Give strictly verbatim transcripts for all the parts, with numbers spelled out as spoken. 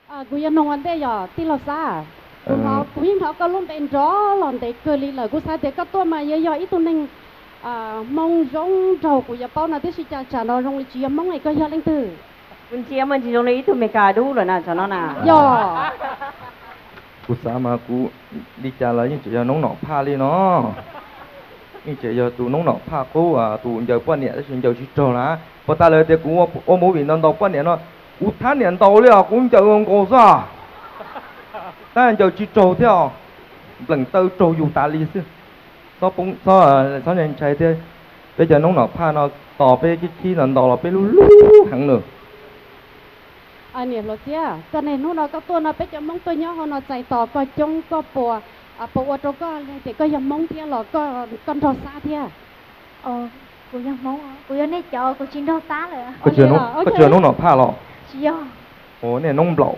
àกูยังนอนได้ย่อที่เราซากูเขากูยิ่งเขาก็ลุ่มเป็นจ้อหล่อนแต่เกิดลีเลยกูซาแต่ก็ตัวมาเยอะๆอีตัวนึงอ่ามองร้องเรากูอย่าเป้านะที่สิจ่าจ่าเราร้องเลยจีมองไงก็ยอดเล่นตื่นคุณเจียมันจีตรงนี้ตัวเมกาดูเลยนะฉันน่ะย่อกูสามากูดีใจเลยยิ่งจะน้องหนอผ้าเลยเนาะยิ่งจะตูน้องหนอผ้ากูอ่ะตูเจอป้อนเนี่ยแล้วฉันเจอชิโร่นะพอตาเลยแต่กูว่าโอ้โมบินนอนต่อป้อนเนี่ยเนาะกูท่านเนี่ยต่อเลยอ่ะกูเจอองค์โกซ่าแต่เจอชิโร่เที่ยวหลังเตอโจอยู่ตาลีซึซ้อปงซ้อซ้อยังใช้เที่ยวไปเจอน้องหนอผ้าเนาะต่อไปขี้ขี้นอนต่อเราไปรู้รู้หังหนึ่งอันนี้เราเจ้าตอนนี้นู้นเราก็ตัวเราไปจะมองตัวย่อเขาเราใจต่อก็จงก็ปัวอ่ะปัวตัวก็แต่ก็ยังมองเที่ยวหรอก็ก้อนทอซาเที่ยวเออกูยังมองกูยังได้เจอกูชินทอซาเลยก็เจอน้องก็เจอน้องหนอผ้าหรอเชียวโอ้เนี่ยน้องเปล่า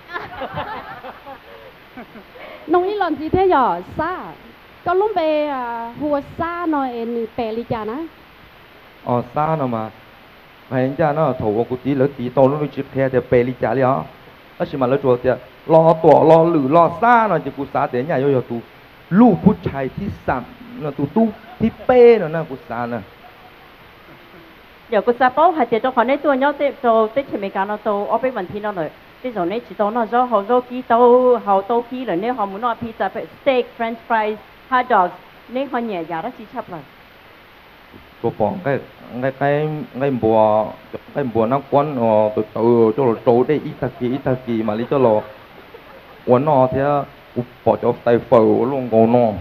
น้องนี่หล่อนจีเที่ยวซาก็ลุ่มไปอ่ะหัวซาหน่อยนี่เปริจานะอ๋อซาเนาะมาhay cha nó thầu của tí lớn tí to nó chụp theo thì bè đi trả liền á, đó chỉ mà nó chuột thì lo tỏ lo lử lo xa nó chỉ cụ xa đến nhà yo yo tu lu phút chạy thì sắm nó tu tu thì bè nó nè cụ xa nè, giờ cụ xa bao hay chỉ cho họ nàyตัวnhau tết cho tết thì mấy cái nó to ở bên vận thì nó rồi, tết rồi này chỉ to nó do họ do kí to họ to kí rồi này họ muốn nói pizza, steak, French fries, hot dogs, này họ nhẹ giá đó chỉ chấp rồi. cô bỏ cái cái cái cái bùa cái bùa nó quấn ờ từ từ cho nó trâu đây ít thật kỳ ít thật kỳ mà lấy cho nó quấn nó thế cô bỏ cho tay phở luôn còn nó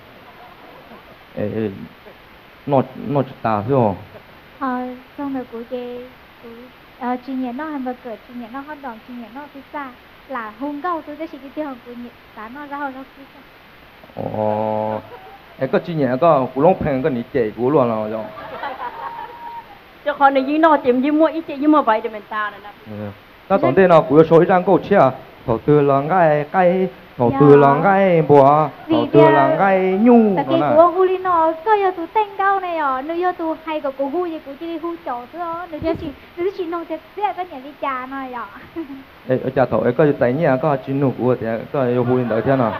ê nó nó chỉ ta thôi hả ờ xong rồi cô chơi cô ờ chuyện nhẹ nó hamburger chuyện nhẹ nó hot dog chuyện nhẹ nó pizza là hôm câu tôi sẽ chỉ cái tiêu của nhẹ cá nó rau nó pizza ồไอ้ก็จริงเนี่ยก็กูร้องเพลงก็หนีเจ๋กูล้วนเราจ้ะจะคนในยี่นอเต็มยี่มัวอีเจยี่มัวใบเดมันตาเลยนะถ้าตอนเด็กเนาะกูจะโชว์อีจังกูเชี่ยถอดตัวหลังไก่ไก่ถอดตัวหลังไก่บัวถอดตัวหลังไก่ยูแต่กี่กูฮูลีนอก็ยอตูเต้งเด้าเนี่ยอ๋อนึกยอตูให้กับกูฮูยี่กูจะได้ฮูจ่อตัวนึกจะชินึกจะชินองจะเสียก็อย่างที่จาหน่อยอ๋อเอ้ยจ่าถอดไอ้ก็จะใจเนี่ยก็ชินหนูกูแต่ก็ยฮูลินเดอร์เท่านั้น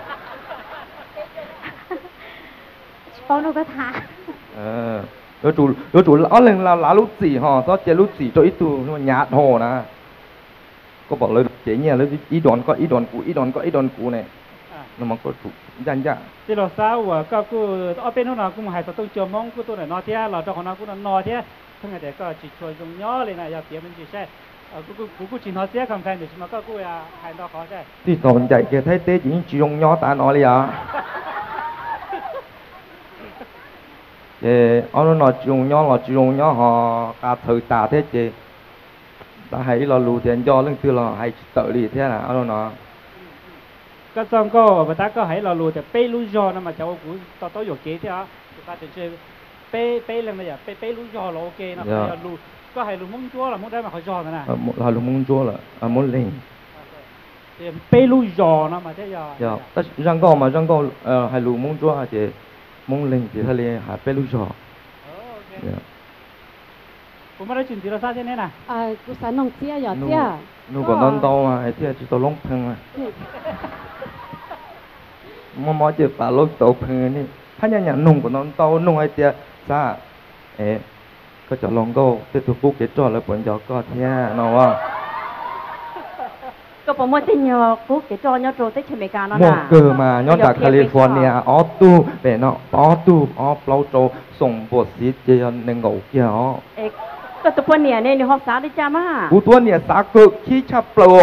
ป้อนก็ทาเออแล้วจู่แล้วจู่เอาเรื่องเราลาลุสีห่อซอสเจลุสีตัวอีตัวมันหยาดห่อนะก็บอกเลยเจ๋งเนี่ยแล้วอีดอนก็อีดอนกูอีดอนก็อีดอนกูเนี่ยแล้วมันก็ถูกยันยันที่เราสาวก็กูเอาเป็นหัวหน้ากูมาให้ตัวจอมองกูตัวไหนนอเทียเราเจ้าของน้ากูนอเทียทั้งแต่ก็จิตช่วยตรงย่อเลยนะอย่าเปลี่ยนเป็นจิตใช่กูกูกูกูจินนอเทียคำแฟนเดี๋ยวชิมาก็กูอยากให้นอเขาใช่ที่ตอนใหญ่แกไทยเต้จิงจิงย่อตานอเลยอ่ะเออเอาหน่อยจิงย่อหน่อยจิงย่อห่อกาถือตาเท่เจta hãy lo lù tiền do lưng tư lo hãy tự đi thế nào đó nó ก็จองก็บัดก็ให้เรารู้แต่เป้รู้ยอนะมาเจ้ากูต่อต่ออยู่เกที่อ่ะก็จะช่วยเป้เป้เรื่องอะไรอ่ะเป้เป้รู้ยอเราโอเคนะให้รู้ก็ให้รู้มุ่งจั่วเรามุ่งได้มาเขายอนะนะเรารู้มุ่งจั่วละอ่ะมุ่งเล่งเป้รู้ยอนะมาเจ้ายอแต่ยังก็มายังก็เอ่อให้รู้มุ่งจั่วเจมุ่งเล่งเจทะเลหาเป้รู้ยอกูไม่ได้จินตีเราซาเช่นนี้นะอ่ากูสานน้องเสียหยอดเสียนู่นก็นอนโตมาไอ้เที่ยจะตัวล้มพังมามอมอเจ็บปากล้มโตพังนี่ถ้าอย่างอย่างนุ่งก็นอนโตนุ่งไอ้เที่ยซาเอ๊ะก็จะลองก็เที่ยตัวกูเกจอแล้วปนจอก็เที่ยเนาะว่าก็ผมว่าที่เนาะกูเกจอเนาะโจเตชเมกาเนาะนะเกิดมาย้อนจากแคลิฟอร์เนียออตูเป็นเนาะออตูออเปล่าโจส่งบทสีเจียนในเงาเกี่ยวก็ตัวเนี่ยเนี่ยในห้องสาได้จ้ามากูตัวเนี่ยสาเกิดขี้ชับเปล่า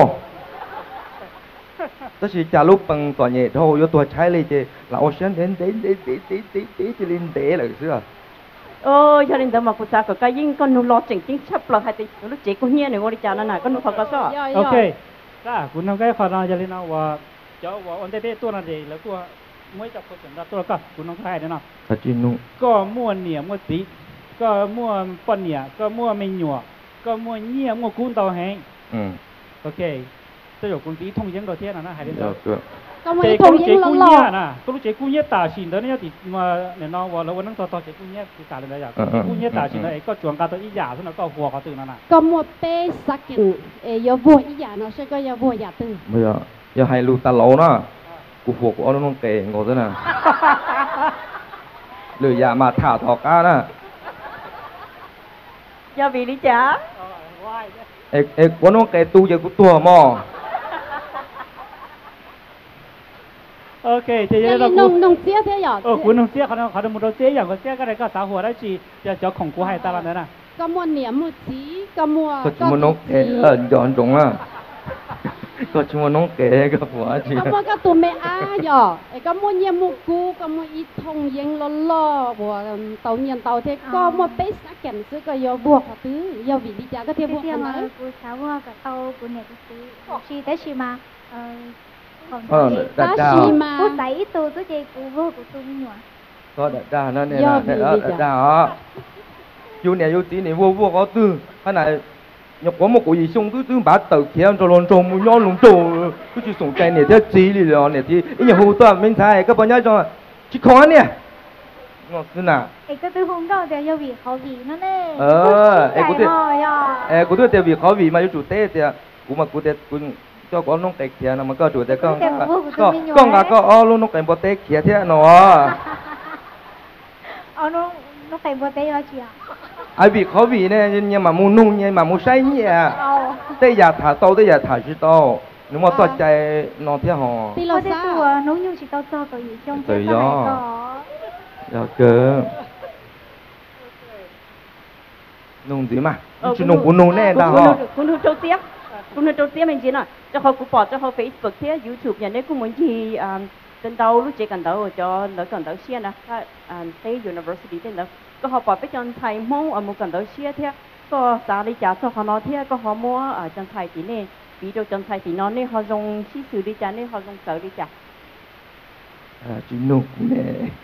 แต่สิจ่าลูกปังตัวเนี่ยโธ่ยตัวใช้เลยเจเราเอาเส้นเดินเดินเดินเดินเดินเดินเดินจะลินเดะเลยเสื้อเออชาลินเดมากูสาก็ก็ยิ่งก็หนูรอจริงจริงชับเปล่าให้ติลูกเจ๊กูเฮียหนึ่งวันจ้านั่นน่ะก็หนูพอก็ชอบโอเคจ้าคุณน้องก็ขอน้องชาลินเอาว่าเจ้าว่าอันเดตัวนั่นเองแล้วตัวไม่จับคนสำหรับตัวก็คุณน้องใครเนี่ยเนาะก็จินุก็ม้วนเนี่ยม้วนสีก็มั่วปนเนี่ยก็มั่วไม่หนัวก็มั่วเงี่ยมั่วคุ้นเตาแห้งอืมโอเคจะอยู่คุณตีทงยังตัวเทียนนะนะหายไปแล้วก็ có một chế thùng có chế yên lo cú lo nhẹ nè có chế cú nhẹ tả xin đó nhá thì mà để nó vào là vẫn đang to to chế cú nhẹ thì cả lên đấy à cú nhẹ tả xin đấy có chuồng cá tôi ý giả xong nó có vua có từ nó nè có một bé sắc kiện yêu vua ý giả nó sẽ có yêu vua giả từ bây giờ giờ hai lù ta lẩu nó cụ phục của nó kề ngồi thế nào lười giả mà thả thọ cá nè do vì đi chả ê ê của nó kề tu giờ của tua mò ok thì cái giờ gì nông nông chia thế nhở ờ cuốn nông chia họ họ một đầu chiaอย่างก็chia cái này có xã hội đấy chỉ giờ cho khổng cú hay ta là đấy nè có một niệm một chí có một có chúng nó kề ở dọn trống à có chúng nó kề cái quả gì có một cái tụi mẹ à nhở có một niệm một cú có một ít thùng yên lo lo của tàu nhiên tàu thế có một bé sắc kiện sẽ có yêu vua có thứ yêu vì đi chả có thể vua cái không mà đấy của sáu vua cả tàu của nhà cái chỉ tới chỉ mà còn ờ ta đã chỉ đã mà của bảy tu tới chị của vua của tôi nhỏ có đã đã nó này là này đó đã đó yêu này yêu tí này vua vua có tư cái này nhọc có một cái gì xong cứ cứ bắt đầu kia cho lon trồng một nhon lồng trồng cứ chỉ sống cây này theo chỉ đi rồi này thì ít nhiều hồ toa mình thấy các bạn nhớ cho chỉ khó nè ngon thế nào ấy cái tôi không đâu thì yêu vị khó vị nó nè ờ ấy cũng thế thế ấy cũng thế vì khó vì mà yêu chủ tế thì cũng mà cũng thế cũng cho con nông cây kia nó mà có chủ tế con con con cả con ô luôn nông cây bò tế kia thế nó ờ nó nó cây bò tế là chị à ai vì khó vì nè nhưng mà muốn nung nhưng mà muốn say nhẹ tế giờ thả tàu tế giờ thả chỉ tàu nếu mà toàn chạy nó thế họ thì lo thế sao tôi nấu nhung chỉ tao cho cái gì trong tự cái do có giờ cơ nung gì mà chỉ nung cũng nung nè tao họ cũng nung trâu tiếp cũng nung trâu tiếp mình chỉ nói cho họ cũng bỏ cho họ Facebook thế YouTube nhà này cũng muốn gì tên đầu lúc chỉ cần đầu cho nó cần đầu xia nè State University tên đầu có họ bỏ biết chân thầy Hmong ở một cần đầu xia thế có xã đi trả cho họ nói thế có họ mua ở chân thầy tí này ví dụ chân thầy tí nó này họ dùng chi sử đi trả này họ dùng sở đi trả à chỉ nung nè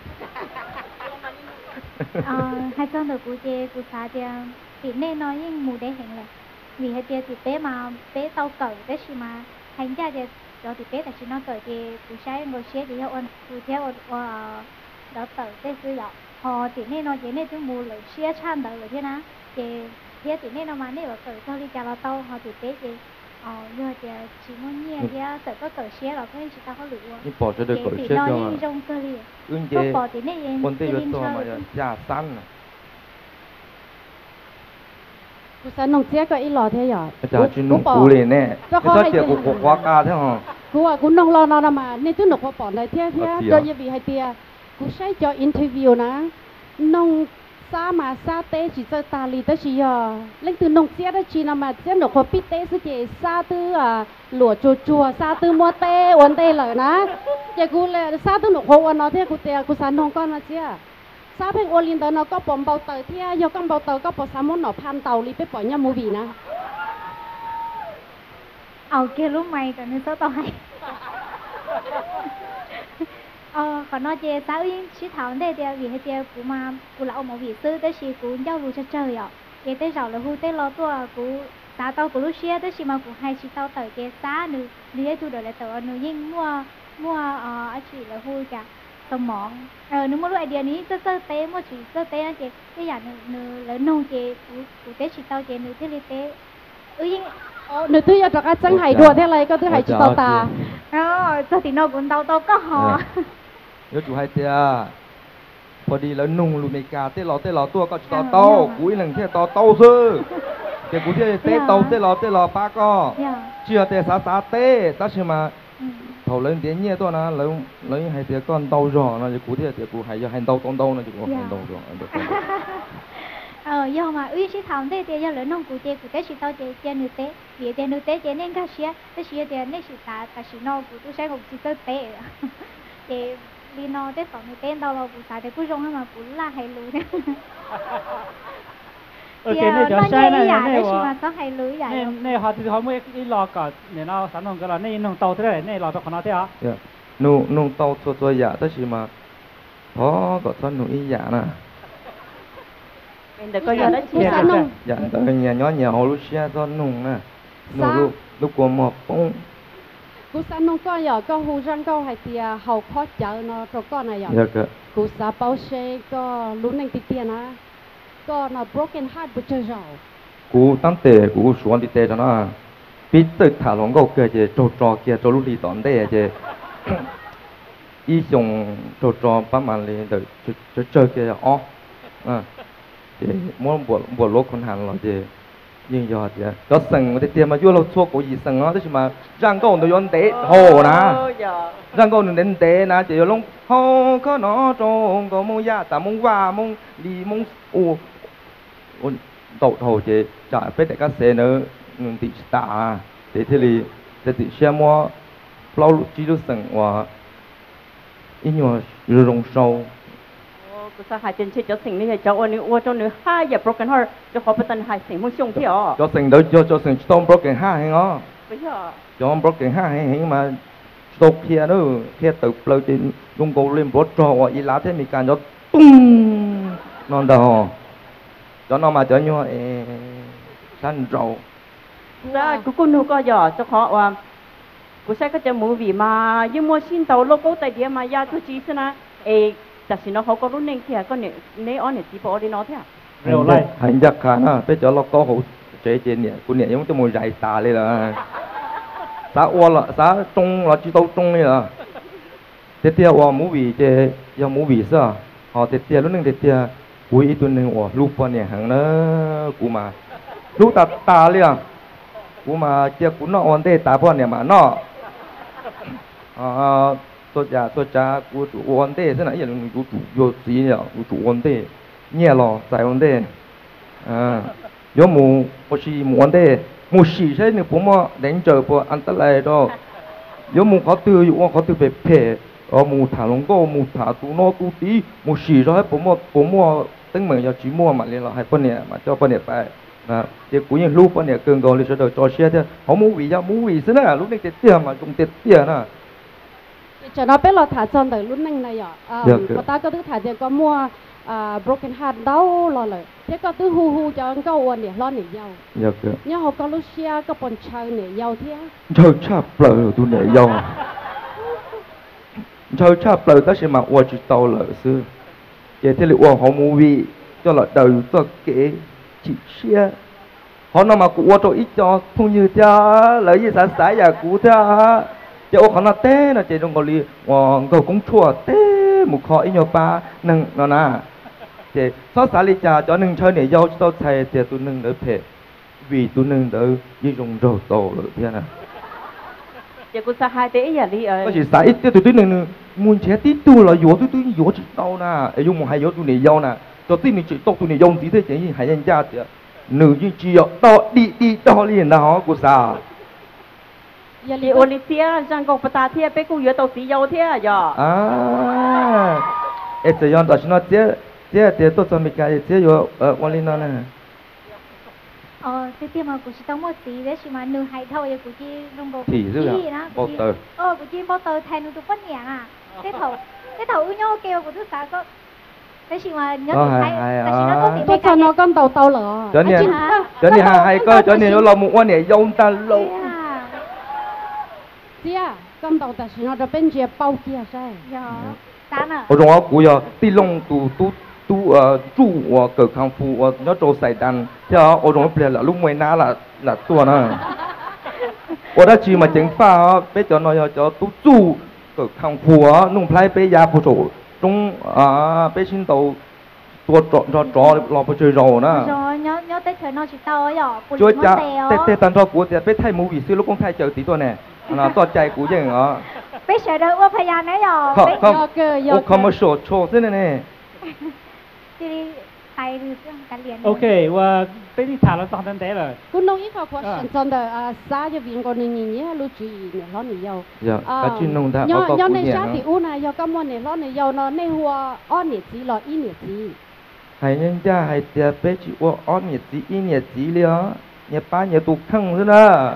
hai con được cụ chê cụ xã thì thì nên nói những mù đế hình là vì hai tia thì bé mà bé tao cởi bé gì mà hành ra thì cho thì bé tại chỉ nó cởi thì cụ sai ngồi xe thì họ ôn cụ theo đó tởi cái sư dạo họ thì nên nói thế nên chúng mù lấy xe chan đỡ rồi thế nào thì thế thì nên nó mà nên ở cởi cho đi trả là tao họ thì bé thì ờ giờ thì chỉ muốn nhẹ thì sợ có cởi xe rồi cái chỉ tao có lựa nhưng bỏ cho được cởi xe cho mà trong cơ li ưng có chế bỏ thì nên con tê vật to mà giả săn cú sa nông chia có ít lo thế nhở giả chỉ nung cú liền nè cái sao chuyện của của quá ca thế hả cú à cú nông lo nó mà nên tôi nộp bỏ này thế thế rồi như vì hai tia cú sai cho interview na nông sa mà sa tế chỉ cho ta li tới chỉ à lên từ nông chia đó chỉ nằm mà chia nộp họ pít tế sự chỉ sa tư à lụa chùa chùa sa tư mua tế uốn tế lợi na chỉ cú là sa tư nộp họ uốn nó thế cú tia cú sa nông con là chia sa phèn uốn lên đó nó có bom bao tờ thế do con bao tờ có bỏ sa món nó pan tàu liไปปล่อยเนี่ยมูบีนะเอาเกลูไม่กันนี่sao tao hay ờ còn nói về sao yên chỉ thảo đây thì vì hay thì cũng mà cũng là ông một vị sư tới khi cũng giao lưu cho chơi ạ thì tới rồi là hu tới lo tua cũng ta tao cũng lúc xưa tới khi mà cũng hay chỉ tao tới cái xã nữa đi ấy thu được lại tới nữa nhưng mua mua ờ chỉ là hu cả tao món ờ nếu mua loại idea này sơ sơ té mua chỉ sơ té thì cái dạng nữa lớn nông thì cũng cũng tới chỉ tao thì nữa thế li té ừ nhưng nữ tư giờ các chân hải đùa thế này có thứ hải chỉ tao ta đó cho thì nó cũng tao tao có họ nhớ chủ hai tiaพอดีแล้วนุ่งลูเมกาเต้หล่อเต้หล่อตัวก็ต่อโต้กุ้ยหนึ่งเที่ยต่อโต้ซื้อเกี่ยวกูเที่ยเต้โต้เต้หล่อเต้หล่อป้าก็เชื่อเต้สาสาเต้ตั้งชื่อมาthầu lên tiếng nhẹ tôi na lấy lấy hai tia con tàu rò nó chỉกูเที่ยเที่ยกูhai giờ hai tàu con tàu nó chỉกูhai tàu rò ờ do mà uy sĩ thảo thế thì do lớn nông cụ chế cụ tế sĩ tao chế chế nữ tế vì tế nữ tế chế nên các sĩ tế sĩ thì nên sĩ ta ta sĩ nó cụ tu sẽ không chỉ tới tế chế đi nó tế phòng nữ tế tao lo cụ xài thì cụ rong mà cụ là hay lưới đấy thì nó nhẹ dạ đấy sĩ mà sao hay lưới dạ nên nên họ thì họ mới đi lo cả nên nó sản phẩm cái là nên nông tàu thế này nên lo cho họ nó thế à nông nông tàu cho cho dạ tới sĩ mà có có thân nông y dạ nè mình được coi giờ đó chị à dạ tới nhà nhỏ nhà họ lúc xe cho nông nè nông lúc lúc của một bông cú sa nông có giờ có hu răng có hay thì hậu khó chợ nó cho con này dạ giờ cơ cú sa bao xe có lúc này thì tiền á có nó broken heart bị chơi rồi cúตั้งแต่กูสวนที่เตะแล้วนะปีตึกถาลงก็เกิดจะโจโจเกียโจลุลีตอนเตะจะอีสงโจโจประมาณเลยเดี๋ยวจะจะเจอเกียอ๋ออ่าจะม้วนบวชบวชโลกคนหันเราจะยิ่งยอดจะก็สั่งมาเตะมาอยู่เราชั่วกูอีสั่งเนาะที่มาร่างก็หนุ่ยนเตะโหนะร่างก็หนุ่ยเตะนะจะลงโหก็เนาะตรงก็มงยาแต่มงว่า มงลีมงอูđầu thầu chế trả biết đại các xe nữa thị tạ để thế thì để thị xe mua lâu chỉ được sẵn và ít nhiều rong sâu กูสาหายจนชิดจะสิ่งนี้เจ้าอันนี้อ้วนเจ้าเนื้อห้าอย่า broken heart จะขอเป็นตันหายสิ่งมุ่งชงที่อ๋อ choสิ่งเดี๋ยวcho choสิ่งต้อง broken heart ให้อ๋อไม่ใช่ cho broken heart ให้ให้มาตกเพียnữaเพียtựเลยtrên dùng cầu lên bớt trò và ý lá thếมีการ cho tung non đầu cho nó mà cho nhau săn rau แล้วกูกูนูก็อย่าจะขอว่ากูใช้ก็จะมูวีมายิ่งมัวชินเตาโลโก้แต่เดียวมายาทุจีสนะเอแต่สินะเขาก็รุ่นเองเทียก็เนี่ยเนี่ยอ๋อเนี่ยจีบอ๋อดีเนาะเทีย Rồi lại hành giặc cả na bây giờ nó có hậu chế trên nè cô nè giống cho mùi dày tà lên là xã ô là xã trung là chỉ tàu trung này là thế theo ô mũ vị chế giờ mũ vị sao họ thế theo lúcนึงthế theo cuối ít tuầnนึงô lúc qua nè hàng nó cú mà lúc ta ta liền cú mà chế cú nó ổn thế ta qua nè mà nó à tôi cha tôi cha cú chủ ổn thế thế này giờ cú chủ vô gì nhỉ cú chủ ổn thế nhẹ lò giải ổn thế à有冇我是冇安的，冇事些你不么人做不安得来咯。有冇考對我考對被撇，我冇談龍哥冇談到攞到啲，冇事咗喺不麼不麼登門又只麼物嚟咯，係半年嘛，做半年拜啊，啲古人錄半年更高，你說到做些啲，好冇為呀冇為先啦，錄你啲啲嘛，用啲啲啦。 cho nó biết là thả chân tới lúc này này à, người ta có thứ thả tiền có mua à, broken heart đau lo lại, thế có thứ hu hu cho anh câu này lo này giàu, dạ kìa, nhớ họ có lúc xe có bọn chơi này giàu thế, chơi chắp lời tôi này giàu, chơi chắp lời đó là mà tôi chỉ tao lời xưa, vậy thì tôi họ mua vị cho là đầu cho kế chỉ xe, họ nói mà tôi cho ít cho không như cha lời gì sáng sáng giờ cũ cha. chứ ô nó té nó chỉ trong cái li ờ cái cũng chua té một khó ít nhiều ba nâng nó na chỉ số xã li cha cho nâng chơi này dâu cho thầy thì tôi nâng đỡ thể vì tôi nâng đỡ như dùng rau tổ rồi thế nào chỉ có sao hai tế giờ đi ở có chỉ xã ít tôi tôi nâng muốn chế tí tu là yếu tôi tôi yếu chỉ tao na ấy dùng một hai yếu tôi này dâu na cho tí này chỉ tao tôi này dâu tí thế chỉ hai nhân gia thì nữ như chỉ yếu to đi đi to liền đó của sao thì Olympia rằng có bắt ta thiệt, bé cũng nhớ tàu xí dầu thiệt giờ. À, em chỉ nói đó nó thiệt, thiệt thiệt tôi cho mình cái thiệt yo ở Olympia này. Ờ, thế thì mà cũng chỉ tao một tí đấy, chỉ mà nửa hai thầu vậy cũng chỉ dùng bộ thì chứ là bao tờ. Ờ, cũng chỉ bao tờ thay nửa tụ phân nhẹ à. Thế thầu, thế thầu u nhau kêu của tôi sáng có. Thế chỉ mà nhớ tụ thay,แต่chỉ nó có tí tôi cho nó con tàu tàu lửa. Cho nên, cho nên hai hai cơ, cho nên nó làm một quan hệ dông ta lâu. Dạ, con tàu ta chỉ nó được bên kia bao kia sai. Dạ, tán à. Ở trong đó cũng có tí lông tu tu tu ờ trụ và cờ khang phu và nó trâu sài đàn, thế ở trong đó bây là lúc mới ná là là tua nữa. Ở đó chỉ mà chính pha bây giờ nó cho tu trụ cờ khang phu á, nung plei bây giờ phu trụ, trong à bây xin tàu tua trọ trọ trọ lò bơi chơi rồi nữa. Rồi nhớ nhớ tới thời nó chỉ tàu ấy rồi, bùn chúa nó cha tèo. tê tê tan cho của thì bây thay mua vị sư lúc con thay chờ tí tua nè. nó to chạy của gì hả? Bây giờ đâu có phải nhà đấy rồi. Không không, ô không có sổ sổ thế này nè. Thì tay đi cái liền. Ok, và bây giờ thả nó toàn thân thế rồi. Cũng nói ít khó question chân đời à xa cho viên con nhìn nhé lưu trí này nó này giàu. Dạ, cái chuyên nông ta có có này xa thì u này do cái món này nó này giàu nó này hoa on nhiệt gì là in nhiệt gì. Hay nhân gia hay tiệt bé chỉ hoa on nhiệt gì in nhiệt gì liền, nhiệt ba nhiệt tụ khăng thế nè.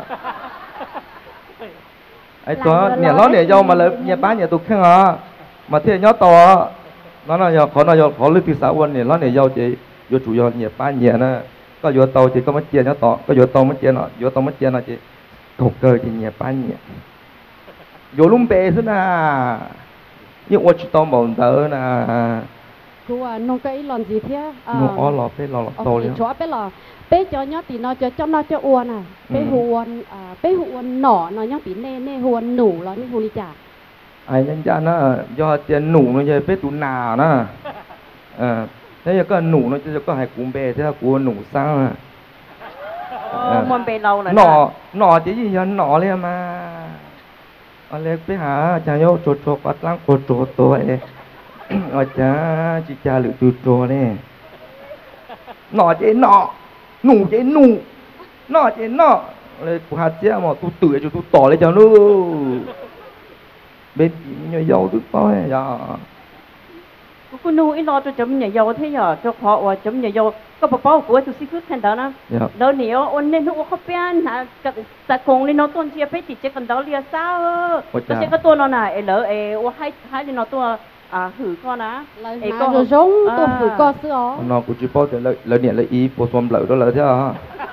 Ai đó nhà nó để dâu mà là nhà bán nhà tụi khang à mà thế nhớ to nó là giờ khó nó giờ khó lưu từ xã quân này nó để dâu chị vô chủ yếu nhà bán nhà nè có vô tàu thì có mấy chia nhớ to có vô tàu mấy chia nọ vô tàu mấy chia nọ chị cột cơ thì nhà bán nhà vô lúng bê thế nè nhưng mà chỉ tao mòn tớ nè cú à nông cái lon gì thế nó ó lọ bê lọ lọ to ok liền chỗ bê lò bê cho nhá thì nó cho cho nó cho uốn à bê huôn à bê huôn nỏ nó nhá thì nê nê huôn nủ nó nê huôn đi chả ai nhân ra nó do tiền nủ nó về bê tụ nà nè à thế giờ có nủ nóจะcó hai cú bê thế là cú nủ sang Ồ, môn bê lâu rồi nọ nọ chỉ gì vậy nọ liền mà anh lấyไปหาอาจารย์โยโจโจปัดล้างโคโจตัวเองอาจารย์จิจาหรือจูโจเนี่ยนอเจนอหนูเจหนูนอเจนอเลยกูหาเจ้ามาตูตื่นจูตูต่อเลยเจ้านู้bên nhỏ dâu tức tối giờ cô nu ít lo cho chấm nhà dâu thế giờ cho họ và chấm nhà dâu có bảo bảo của tôi xin phước thành đó nè đó nhiều ôn nên nó có bên hả cái ta cùng lên nó tuôn chia phết thì chỉ cần đó lia sao nó sẽ có tuôn nó nè lỡ ê ô hai hai lên nó tuôn à hử con á ê con rồi giống tôi hử con xưa nó cũng chỉ bảo là là niệm là ý bổ sung lợi đó là thế à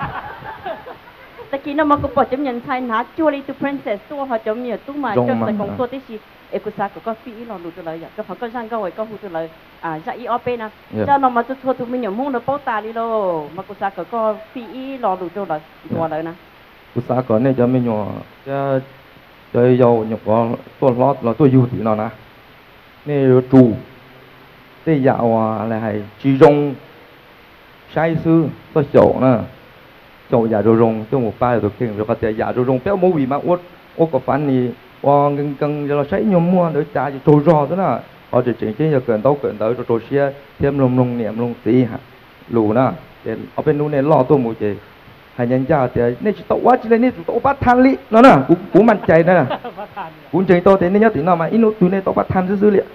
ta kia nó mà có bảo chấm nhận sai nát chua đi từ princess tua họ chấm nhiều tua mà cho ta cùng tua tí gì ê cô sa có phi nó lụt từ lời cho họ có sang câu ấy có hụt từ lời à dạ ý op nè cho nó mà tôi thua tụi mình nhiều mông nó bao ta đi đâu mà cô sa có có phi nó lụt từ lời thua lời nè cô sa có này cho mình nhỏ cho cho dầu nhỏ có tôi lót là tôi yêu thì nó nè này chủ đây dạo là hay chỉ dùng sai sư tôi chỗ nè chỗ giả đồ rồng cho một ba rồi kinh rồi có thể giả đồ rồng béo mũ vì mà uất uất có phản thì qua gần gần giờ là sấy nhom mua để trả cho trôi rò đó nè họ chỉ chỉnh cái giờ cần tao cần tới rồi trôi xe thêm lồng lồng niệm lồng xí hả lù nè để ở bênนู้นเนี่ยล่อตัวหมูเจให้ยันจ่าแต่เนี่ยจะตัวจะเลยเนี่ยตัวปัดทันลิเนาะนะกูกูมั่นใจนะกูใจตัวแต่เนี่ยถึงเนาะมาอินุตัวเนี่ยตัวปัดทันซื่อๆเลย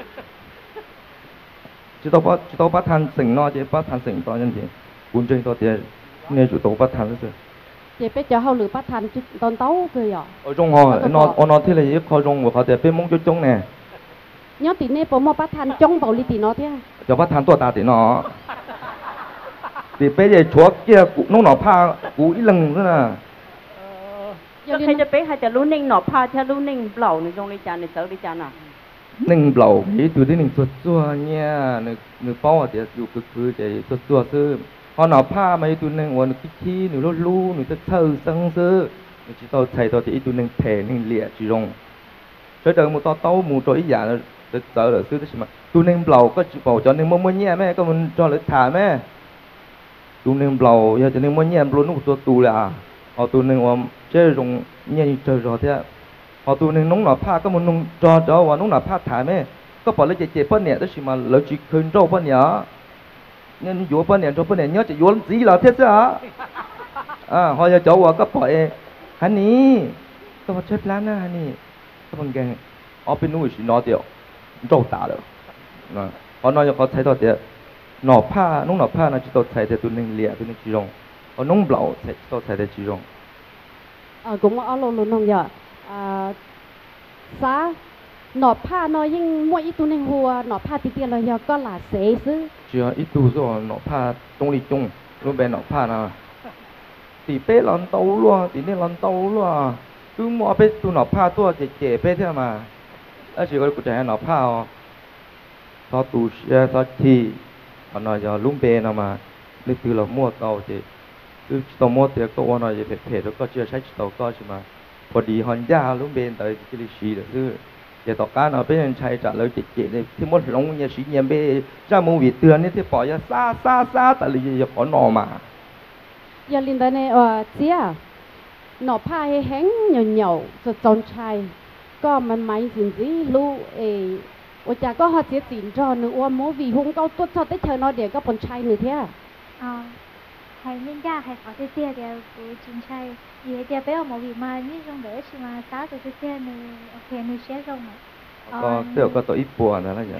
จะตัวปัดจะตัวปัดทันสิ่งเนาะจะปัดทันสิ่งตอนนั้นเจกูใจตัวแต่เนี่ยจะตัวปัดทันซื่อ chị biết cho hậu lửa bắt thành tòn tấu cười à ở trong họ nó nó thế là ít khó trong của họ thì bên mông cho trong nè nhớ tí nè bố mà bắt thành trong vào đi tí nó thế cho bắt thành tua ta tí nó thì bây giờ chúa kia cũng nó nó pha cũng ít lần nữa nè cho khi cho bé hay cho lú ninh nó pha theo lú ninh lẩu này trong đi chả này sợ đi chả nào ninh lẩu thì từ đến ninh chuột chua nha nửa nửa bao thìอยู่cực cực để chuột chua sư họ nó pha mấy tụi nênวันคิดที่หนูรู้รู้หนูจะเช่าซังซื้อหนูจะต้องใช้ตัวที่ตัวนึงแผ่นึงเลี้ยจีรงใช้เดิมมูต่อเต้ามูตัวอีกอย่างจะเจอหรือซื้อได้ใช่ไหมตัวนึงเปล่าก็จีบจะนึงมั่วมั่วแย่แม่ก็มันจอหรือถ่าแม่ตัวนึงเปล่าอยากจะนึงมั่วแย่รู้นุ่งตัวตูเลยอ่ะเอาตัวนึงว่าเจ้ารงแย่เจอรอเท่าเอาตัวนึงน้องหน้าผ้าก็มันนุ่งจอจอว่าน้องหน้าผ้าถ่าแม่ก็ปล่อยเลยเจ็บเจ็บป้อนเนี่ยได้ใช่ไหมแล้วจีคืนโจ้ป้อนเนี่ยnên vô bên này cho bên này nhớ chỉ vô làm gì là thế sao à họ giờ cháu có phải hắn ní tôi chết lắm nè hắn ní tôi bằng geng ở bên núi chỉ nói điều trâu tả được họ nói cho họ thấy thôi thì nọ pha nông nọ pha nó chỉ tôi thấy thì tôi nên liệt tôi nên chỉ rong họ nông blau thì tôi thấy thì chỉ rong à cũng ở lâu lâu nông giờ à sa nọ pha nó nhưng mỗi ít tu nên hùa nọ pha tí tiền là giờ có là dễ chứ chỉ ít tu rồi nọ pha trong đi chung luôn bên nọ pha nào thì bé lon tàu luôn thì nên lon tàu luôn cứ mua bé tu nọ pha tua chỉ chỉ bé thế mà ở chỉ có cụ thể nọ pha sao tu xe sao chi còn nói giờ luôn bé nào mà lấy từ là mua tàu thì cứ tàu mua tiền tàu nói về phê đó có chưa sai tàu có chứ màพอดีฮอนย่าluôn bên tới cái lịch sử đó giờ tao cá nó bên chạy trả lời chị chị này thì một lông nhà sĩ nhà bê ra mua vị tường này thì bỏ ra xa xa xa tại vì giờ có nọ mà giờ linh đây này ờ chia nọ pha hay hén nhiều nhiều rồi tròn chai có mình máy gì gì lu ê ôi cha có họ chia tiền cho nữa ôm mỗi vì hung câu tuốt cho tới chờ nó để có con chai nữa thế à ờ hay nên ra hay có cái tia để của chính trai vì tia bé một vị mà như trong đấy chỉ mà sáu từ cái tia này ok này sẽ xong rồi có tiểu có tội ít buồn nữa là vậy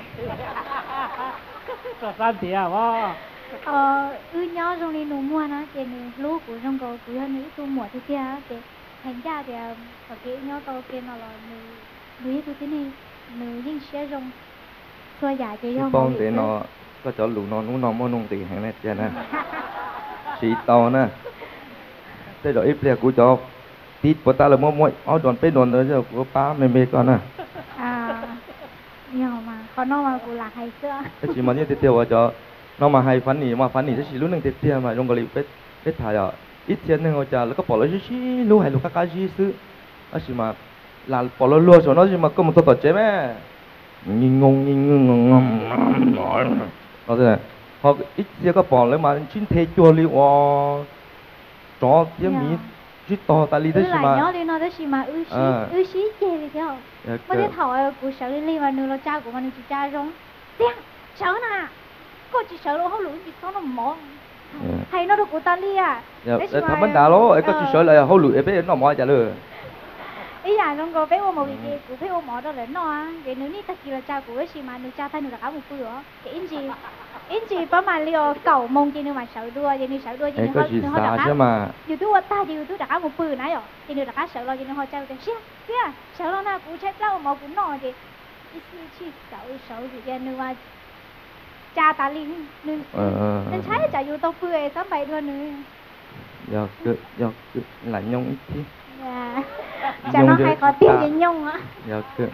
có san thì à vâng ờ ư nhau trong đi nụ mua nó thì lúa của trong cầu của hơn nữa tu mùa thì tia thì thành ra thì có cái nhau cầu kia nó là nữ nữ tôi thế này nữ nhưng sẽ xong xua giải cho nhau con thì nó có chỗ lù nó nó mua nông tiền hàng này chơi nè chỉ to nè thế rồi ít là của cho tít của ta là mua mua áo đòn pe đòn rồi của ba mẹ mẹ con à à nhiều mà còn nó mà cũng là hay xưa cái gì mà như thế tiêu cho nó mà hay phán nỉ mà phán nỉ cái gì lúc nâng thế tiêu mà trong cái lịch biết biết thải à ít tiền nên họ trảแล้วก็bỏ lại gì lúc hay lúc các cái gì xứ cái gì mà là bỏ lỡ lúa rồi nó gì mà có một tổ tổ chế mẹ nhìn ngông nhìn ngông nó thế này họ ít tiền có bỏ lại mà chín thế chua li wow chó tiếng mì chút to ta li đấy mà mà nhớ đi nó đấy mà ư xí ư xí chê đi theo mà cái thổi của sợ đi li mà nương nó cha của mình chỉ cha rong tiếng sợ nè cô chỉ sợ luôn không lủi chỉ có nó mỏ hay nó được của ta li à đấy thằng bánh đá lố có chỉ sợ là không lủi bé nó mỏ chả được ý là nó có bé ôm một cái của bé ôm mỏ đó là nó à vậy nếu như ta chỉ là cha của cái gì mà nương cha thay nương là áo một bữa cái in gì in gì bao mà liều cầu mông chỉ nương mà sợ đua vậy nương sợ đua vậy nương họ nương họ đặt mà YouTube ta YouTube đặt áo một bữa nãy rồi thì nương đặt áo sợ lo vậy nương họ chơi cái xía xía sợ lo na cũng chết lâu mà cũng nọ vậy ít chỉ sợ sợ gì vậy nương mà cha ta li nương nên thấy cha YouTube bữa sớm bảy thôi nương giờ cứ giờ cứ lại nhung ít chứ dạ cha nó hay có tiền gì nhung á giờ cứ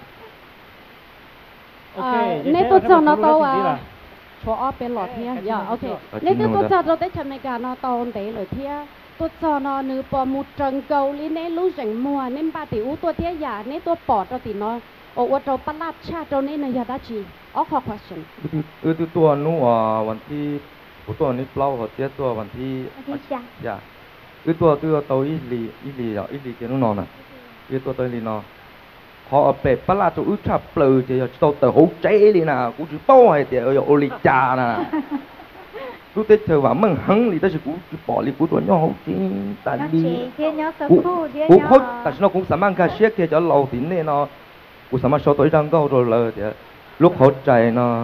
nếu tôi cho nó tao à cho ở bên lọt thia, dạ ok. Nếu tôi cho tôi tới chăm mấy cái nó tao để lọt thia, tôi cho nó nửa bỏ một trần cầu lý nếu lú rảnh mùa nên ba tiểu tôi thia dạ nếu tôi bỏ cho thì nó ở ở trong bắt lát cha cho nên là giờ đã chỉ. All question. Ừ tôi tôi nó àวันที่ผมตัวนี้เปล่าเขาเจ้าตัววันที่dạ ừ tôi tôi tôi ít lì ít lì rồi ít lì cái nó nọ nè, ừ tôi tôi lì nọ họ bể bắt là tụi chập lừ thì tao tao hổ cháy đi nè, cũng chỉ to hay thì ở ô lì trà nè, lúc tết thời và mừng hăng thì tao chỉ cũng bỏ lì cũng tuổi nhỏ hổ chi, tại vì cũng cũng khó, tại nó cũng sắm mang cái xe kia cho lâu tín này nó, cũng sắm mang số tuổi đang cao rồi lờ thì lúc hổ chạy nó,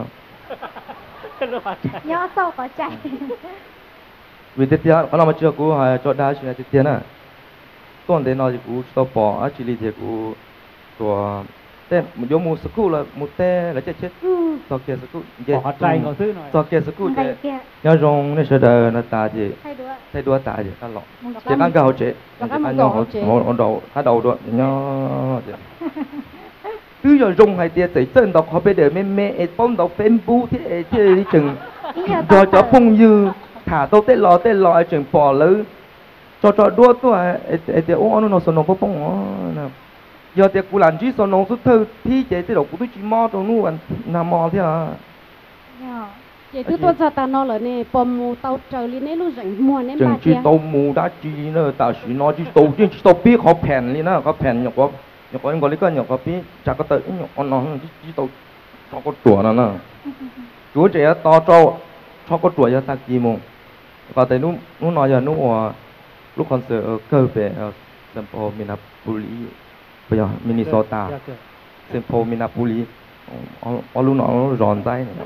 nhỏ sau có chạy, vì tết kia, còn mà chưa cũng hay cho đá chuyện tết kia nè, tuần đấy nó thì cũng tao bỏ, ở chỉ lì thì cũngตัวเต้มันโยมูสกุลละมูเต้แล้วจะเช็ดต่อเกียสกุลเจต่อเกียสกุลเจย้อนรงนี่เสด็จนาตาเจใช้ตัวตาเจตลอดเจตั้งเก่าเจเจตั้งเก่าเจหัวหัวđầuถ้าđầuด้วยย้อนเจcứ giờ rung hay tia tới chân đọc họ bây giờ mẹ mẹ bông đọc Facebook thế thế đi chừng rồi cho phong dư thả tao tết lò tết lò chừng bỏ lứ cho cho đua tôi ê tia ô nó nó sồn nó bông bông giờ thì cô làm gì sao nó xuất thơ thì chế thì đâu cũng tôi chỉ mò trong nu anh nằm mò thế à chế tôi tôi cho ta nó là nè bom mù tàu trời lên nè lúc rảnh mùa nè ba chỉ tàu mù đã chỉ nữa ta chỉ nói chỉ tàu chỉ tàu biết họ phèn lên nó có phèn nhọc có nhọc có những cái lý có nhọc có biết chắc có tới nhọc nó chỉ chỉ tàu cho có tuổi nó nè chúa trẻ to trâu cho có tuổi cho ta gì mù và tới nu nu nói giờ nu lúc con sợ cơ về Sampo Minapoli bây giờ Minnesota, Sampo Minapoli, ở lúc nó ròn tay này.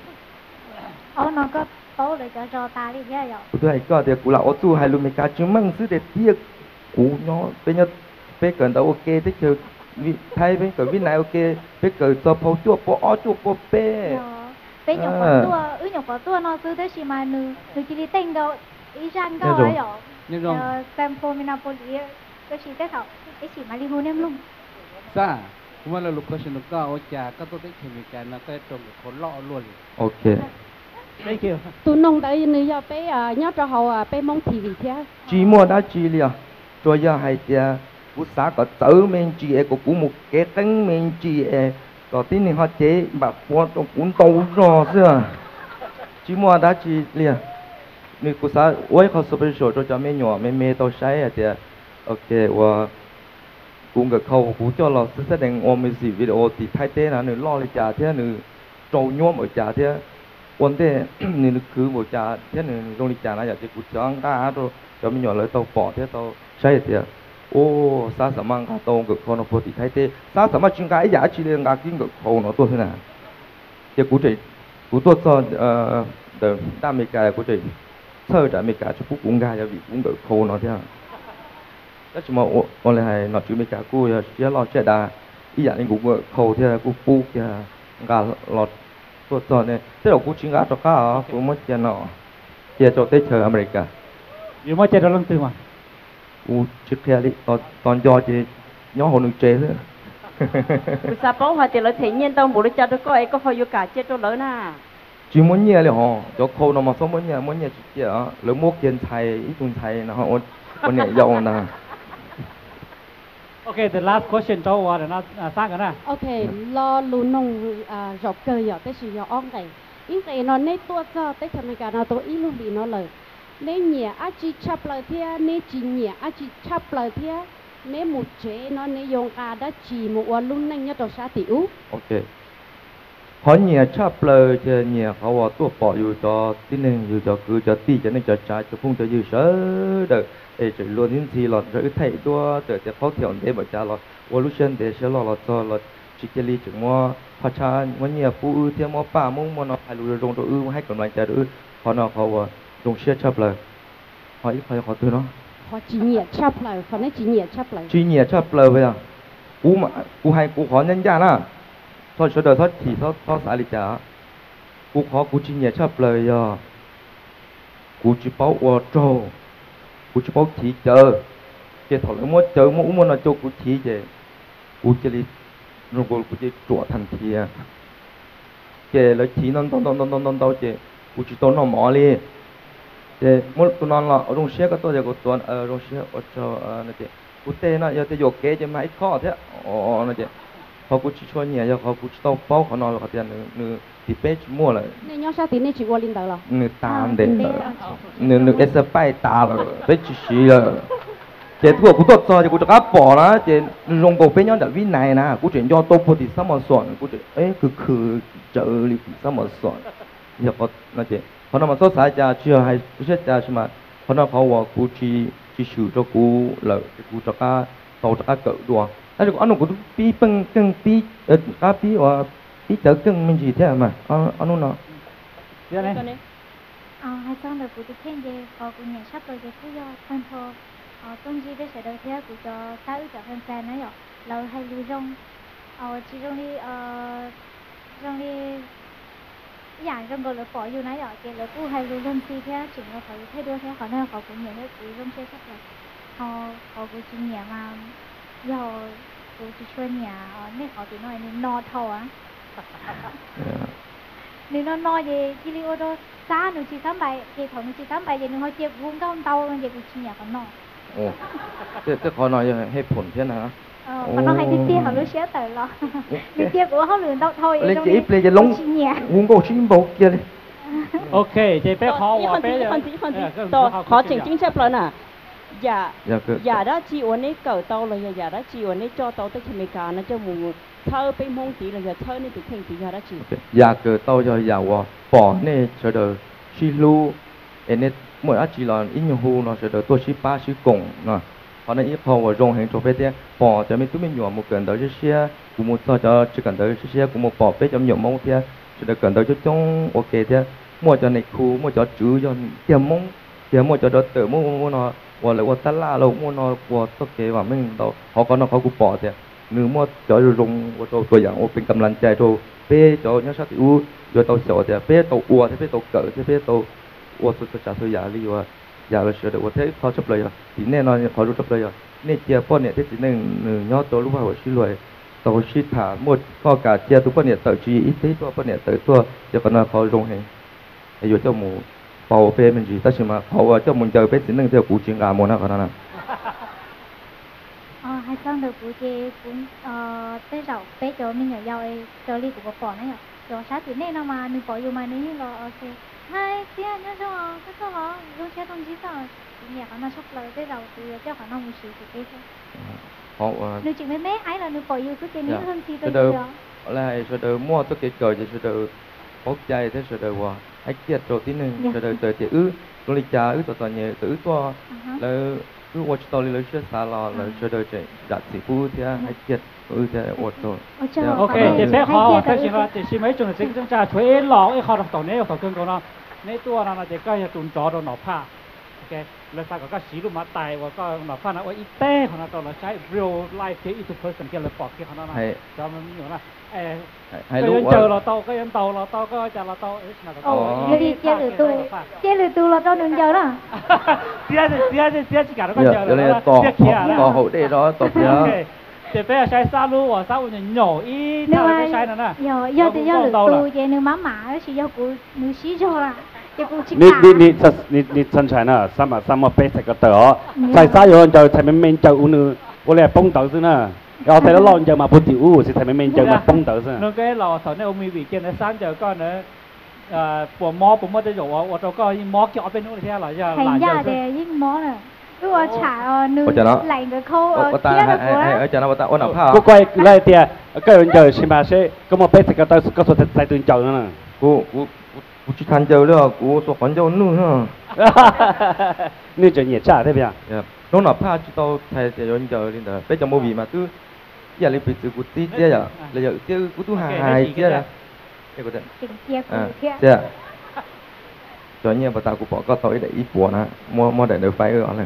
Ở nó có tố để cho cho ta đi thế rồi. Tôi hay có thì cũng là ở tu hay luôn mấy cái chứng minh sự để tiếc cũ nó bây giờ bây giờ đâu ok thế chứ thay bây giờ bên này ok bây giờ cho phô chua phô ó chua phô bê. Bây giờ có tua, ư nhọc có tua nó cứ thế chỉ mà nữ nữ chỉ đi tên đâu, ý rằng đâu ấy rồi. Sampo Minapoli cái gì thế thảo, cái gì mà đi mua nem luôn. Sa, kuma la location ka o cha ka to te chemi ka na ka tong ko lo luôn. Ok. Thank you. Tụi nông tại nơi giờ bé à nhớ cho họ à bé mong ti vi thế. Chỉ mua đã chỉ liền, rồi giờ hay tia, cú xã có tử mình chỉ e có cú một cái tấn mình chỉ e, có tin thì họ chế bạc qua trong cuốn tàu rồi xưa. Chỉ mua đã chỉ liền, nếu cú xã ôiเขา special cho cho mấy nhỏ mấy mấy tàu sai à tia, ok và cũng cái khâu cũng cho là sẽ đăng ôm mấy video thì thay thế là người lo đi trả thế người trâu nhôm ở trả thế vấn đề người cứ một trả thế người long đi trả là giờ chỉ cũng chẳng cả rồi cho mình nhỏ lấy tàu bỏ thế tàu sai thì ô sao sao mang cả tàu cái khâu nó phô thì thay thế sao sao mà chúng cái giá trị lên cái cái khâu nó tốt thế nào thì cũng chỉ cũng tốt cho ờ để đam mê cái cũng chỉ sơ đam mê cái cho cũng gai cho vì cũng cái khâu nó thế nào đó chỉ mà ông lại hay nói chuyện với cả cô chỉ lo chuyện đà ý dạng nên cũng khâu theo cô pu kia cả lọt tuột tuột này thế là cô chính gác cho cả cô mất tiền nọ kia cho tết chờ America อยู่มาเจ็ดเราลงตื่นมา u chiếc kia đi tòn tòn do thì nhỏ hồ nước chế thôi cú sa bao hoa thì là thể nhiên tao muốn cho tôi coi có phải yêu cả chết tôi lớn à chỉ muốn nhẹเลยฮะcho khâu nó mà xong muốn nhẹ muốn nhẹ chỉ kia lỡ mua kiên thay ít tuần thay nó họ muốn nhẹ giàu nè Okay, the last question cho wa na sang cái na. Okay, lo lu nong à dọc cơ giờ tới sự giờ ong cái, in cái nó nấy tua cho tới thằng cái nó tôi ilu bị nó lời, nấy nhẹ á chỉ chắp lời thia, nấy chỉ nhẹ á chỉ chắp lời thia, nấy một chế nó nấy dùng cả đã chỉ mộtวันlu nanh nhớตัวซาtiểu. Okay. เขาเนี่ยชอบเลยจะเนี่ยเขาว่าตัวปออยู่จอที่หนึ่งอยู่จอคือจอตีจะนี่จอจ่ายจะพุ่งจะอยู่เสอเด้อเอจะล้วนทิ้งทีหลอดจะอึดไถ่ตัวเดี๋ยวจะเขาเถียงเดี๋ยวบอกจ่าหลอดว่าลูกเชนเดี๋ยวเชื่อหลอดหลอดจอหลอดจิตลีถึงว่าพระชาวันเนี่ยผู้อื้อเทียมว่าป้ามุ่งมันเอาไปรู้ตรงตัวอื้อให้กำลังใจตัวอื้อเขาเนาะเขาว่าตรงเชื่อชอบเลยเขาอีกเขาเขาตัวเนาะ họ chỉ nhẹ chắp lời, họ nói chỉ nhẹ chắp lời. chỉ nhẹ chắp lời vậy à? Cú mà cú hay cú khó nhân gia na, thôi số đời thôi thì thôi thôi xả đi chả. Cú khó cú chỉ nhẹ chắp lời à. Cú chỉ bảo ở trâu, cú chỉ bảo chỉ chờ, chỉ thổi lại mua chờ mua mua nó cho cú chỉ vậy. Cú chỉ đi, rồi cú cú chỉ chuột thành thì à. Chỉ lấy chỉ non non non non non non đâu chỉ, cú chỉ tốn nó mỏ đi. Để một tuần non là ở trong xe cái tôi giờ có tuần ở trong xe ở cho nó chị, cụ thể nó giờ tôi dùng kế cho máy khó thế, ờ nó chị, họ cụ chỉ cho nhẹ giờ họ cụ chỉ tao bao họ nói là cái tiền nữ thì bé chỉ mua lại, Nên nhau sao thì nên chỉ qua linh đạo là. nữ tam để, nữ nữ cái sợi bay ta là bé chỉ xí là, chị tôi cụ tốt cho chị cụ cho cá bỏ đó, chị dùng bộ bé nhau đã vi này nè, cụ chuyển cho tôi phụ thì sao mà soạn, cụ chuyển ấy cứ cứ chờ đi sao mà soạn, giờ có nó chị. Họ nói mà số xã cha chưa hay số cha chứ mà họ nói họว่ากูchỉ chỉ sử choกูlợiกูcho cá tàu cho cá cỡ đùaแต่ก็อันนู้นกูปีเพิ่งเพิ่งปีเออcáปีว่าปีเจอเพิ่งมันจีเท่ามาอันอันนู้นเนาะ Dạ này. Ờ, hai con được cụ thêm về có cụ nhà sắp rồi về phú do phân thô ờ công gì để sẽ đầu tiên cụ cho sáu ước cho hơn xe nữa rồi lâu hay lưu rong ờ chỉ rong đi ờ rong điอย่างรองก็เลยปล่อยอยู่นะอย่างเกลือกู้ให้รู้เรื่องซีแค่ถึงเราเขาให้ด้วยแค่เขาเนี่ยเขากูเหนียวให้กูร่วมเชื่อสักเลยเขาเขากูจริงเหนียวมาย่อกูจะช่วยเหนียวเนี่ยเขาตีน้อยนี่นอทอนี่นอนน้อยเย่กิริโอโดซ่าหนึ่งสี่สามใบเกี่ยวกับหนึ่งสี่สามใบเย่หนึ่งเขาเจ็บวุ้งเต้าเต้าเย่กูจริงเหนียวกันนอโอ้เจ้าเจ้าขอหน่อยให้ผลเท่านะเขาต้องให้พี่เตี้ยเขารู้เชื่อเต๋อหรอพี่เตี้ยกูเขาเหลือเต้าทอย lên chỉ lênจะลงวุ้งก็ชิ้นโบกี้เลย Okay, chị bé khó quá bé. Phân tí phân tí phân tí. Khó chỉnh chính chấp lần à. Dạ. Dạ đó chị uốn ấy cởi tàu là dạ đó chị uốn ấy cho tàu tới Mỹ cả nó cho mù thơ bên mông tí là dạ thơ nên từ thành tí dạ đó chị. Dạ cởi tàu cho dạ wa bỏ nè cho đời xí lu, em nè mỗi anh chị là ít nhiều hu nó cho đời tôi xí ba xí cổng nè. Họ nói ít họ vào rong hàng cho bé thế bỏ cho mình tụi mình nhỏ một cần tới xe cũng một cho cho chỉ cần tới xe cũng một bỏ bé trong nhiều mông thế cho được cần tới cho trong ok thế mua cho này khu mua cho chữ cho tiền mông tiền mua cho đó tự mua mua nó hoặc là qua tát la lâu mua nó qua tất cả và mình đâu họ có nóเขาcũng bỏ thế nếu mua cho rong quaตัวอย่างว่าเป็นกำลังใจตัวเป้cho nhớ sát tiểu rồi tàu sọ thếเป้ตัวอัวthếเป้ตัวเกิดthếเป้ตัวอัวสุดจะจัดตัวอย่างลีว่าอย่าเราเชื่อเดี๋ยวว่าเท่เขาจับเลยอ่ะทีแน่นอนเขารู้จับเลยอ่ะเนี่ยเจียป้อนเนี่ยที่สิหนึ่งหนึ่งยอดตัวรู้ว่าหัวชิ้นรวยตัวชิ้นถาหมดก็การเจียตัวป้อนเนี่ยตัวจีอีที่ตัวป้อนเนี่ยตัวตัวจะกันว่าเขาลงให้ไอ้อยู่เจ้าหมูเป่าเป้มันจีแต่ใช่ไหมเขาว่าเจ้าหมูเจอเป้สิหนึ่งเจ้ากูจิงกาโมนะเขานั่นน่ะ ờ hai con được cụ chị cũng ờ tới đầu bé cho mình ở giàu ấy cho đi của bỏ này cho sát thì nên nó mà mình bỏ vô mà nếu là ok hai tia nhớ cho cái số họ luôn xe thông chí sao nhà họ nó sốc lời tới đầu thì cho họ nó một sự thì cái họ nếu chỉ mấy mấy ấy là nếu bỏ vô cứ cái miếng hơn thì tôi được là sẽ được mua tất cả cờ thì sẽ được bốc chay thế sẽ đượcว่าไอ้เกียรตัวที่หนึ่งจะđược tới thì ưตัวลิจาưตัวตัวเนี่ยตัวưตัวแล้วưว่าจะตัวเลยเชื่อสาลาแล้วจะđượcจะดัดสีฟูที่ไอ้เกียรưจะอดตัว Okay, chị bé khó thế chứ là chị xin mấy chuyện chính chúng ta thuế lọ ấy khó đọc tàu này đọc cưng của nó này tua nó là chị coi là tụi chó đồ nó pha cái là sao có cái sĩ lúc mà tài và có nó phát nó ít té họ nó tao làใช้ real life ที่ into person cái là bỏ cái họ nó này choมันอยู่นะเออให้รู้ว่าเจอเราโตก็ยังโตเราโตก็จะเราโตเออนะก็ Ồ, như đi chơi lừa tu, chơi lừa tu là cho đừng chờ đó. Chơi thì chơi thì chơi chỉ cả nó có chờ đó là to to hậu để đó tập nhá thì bây giờ sai sao luôn và sao mình nhỏ ít nếu cái sai nữa nè do do thì do lừa tu vậy nếu má má đó chỉ do cụ nữ sĩ cho là cho cụ chỉ นี่นี่นี่นี่นี่สัญชัยนะสามารถสามารถไปใส่กระเต๋อใส่ซ้ายอยู่จะใส่ไม่เมนเจ้าอุ้นว่าเลยป้องเต๋อซินะเอาแต่ละรอนจะมาพูดถึงอู้สิใส่ไม่เมนเจ้ามาป้องเต๋อซิ nó cái lò thầu này ông mi vị kia nó sáng giờ con nữa à bộ mò bộ mò tới rồi ở chỗ coi mò kia ở bênนู้นthế là giờ thành ra để những món này cứ ở chả nữ lạnh cái khâu ở kia là của ở chỗ nào ta ôn ẩm ha กูก้อยเลยเตียก็ยังเจอใช่ไหมใช่ก็มาไปใส่กระเต๋อก็สุดใส่ตื่นเจ้านั่นน่ะกูกูกู去探究了กู说环境นู่นฮะนี่จะเหยียดจ้าได้ไหมอ่ะน้องหน้าผ้าจุดโตไทยจะย้อนเจอเลยเด้อไปจมูกบีมาตู้อย่าเลยไปซื้อกูตีเจ้าอย่าเลยเจ้ากูตู้หายเจ้าละเจ้ากูเด้อ tình kia cụ kia เจ้าจอยเนี่ยภาษากูบอกก็ต่อยได้อีปัวนะมัวมัวได้เดือไฟเอออะไร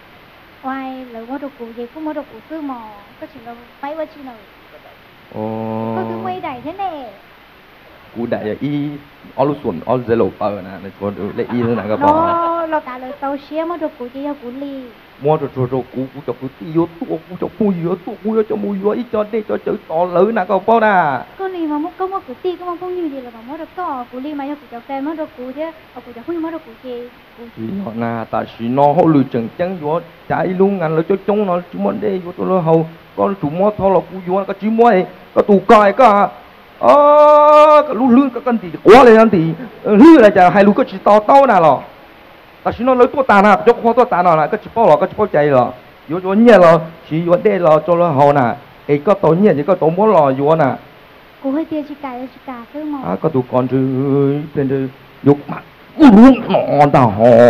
ngoài là mua đồ cụ gì cũng mua đồ cụ cứ mò có chỉ là mấy bữa chi nào โอ้ có cứ quay đẩy thế này กูได้อีออลส่วนออลเซโลเปอร์นะในส่วนเลยอีนั่นก็บอก nó nó cả lời tàu xe mua đồ cụ chỉ cho cụ ly มัวจะจะกูกูจะกูตีโยตัวกูจะมุยโยตัวกูจะมุยโยอีจอดได้จอดเจอต่อเลยนะก็เปล่านะ có ly mà mua có mua cụ ti có mua không như gì là mà mua được to cụ ly mà cho cụ chọc tên mua đồ cụ chứ ở cụ chọc không mua đồ cụ gì อีhọ naแต่สีน้องเขาลือจังจังโยใจลุงงานเราจะจงnó chúngมันได้โยตัวเราเขาก็chủ mua thọเรากูโยก็chỉ muaก็ตูกายก็เออก็รู้เรื่องก็กันตีกว่าเลยกันตีเรื่องอะไรจะให้รู้ก็chỉต่อเต้าน่ะหรอแต่ฉันเราตัวตาน่ะยกหัวตัวตาหน่อยก็จะเป้าหรอก็จะเป้าใจหรออยู่ตัวเนี่ยหรอชีอยู่ได้หรอตัวเราเขาน่ะไอ้ก็ตัวเนี่ยก็ตัวม้วนหรออยู่น่ะ cụ hơi tia chỉ cả chỉ cả cứ mò อ่ะก็ตัวก่อนจะเป็นจะยกมากูรู้หนอนตาหอ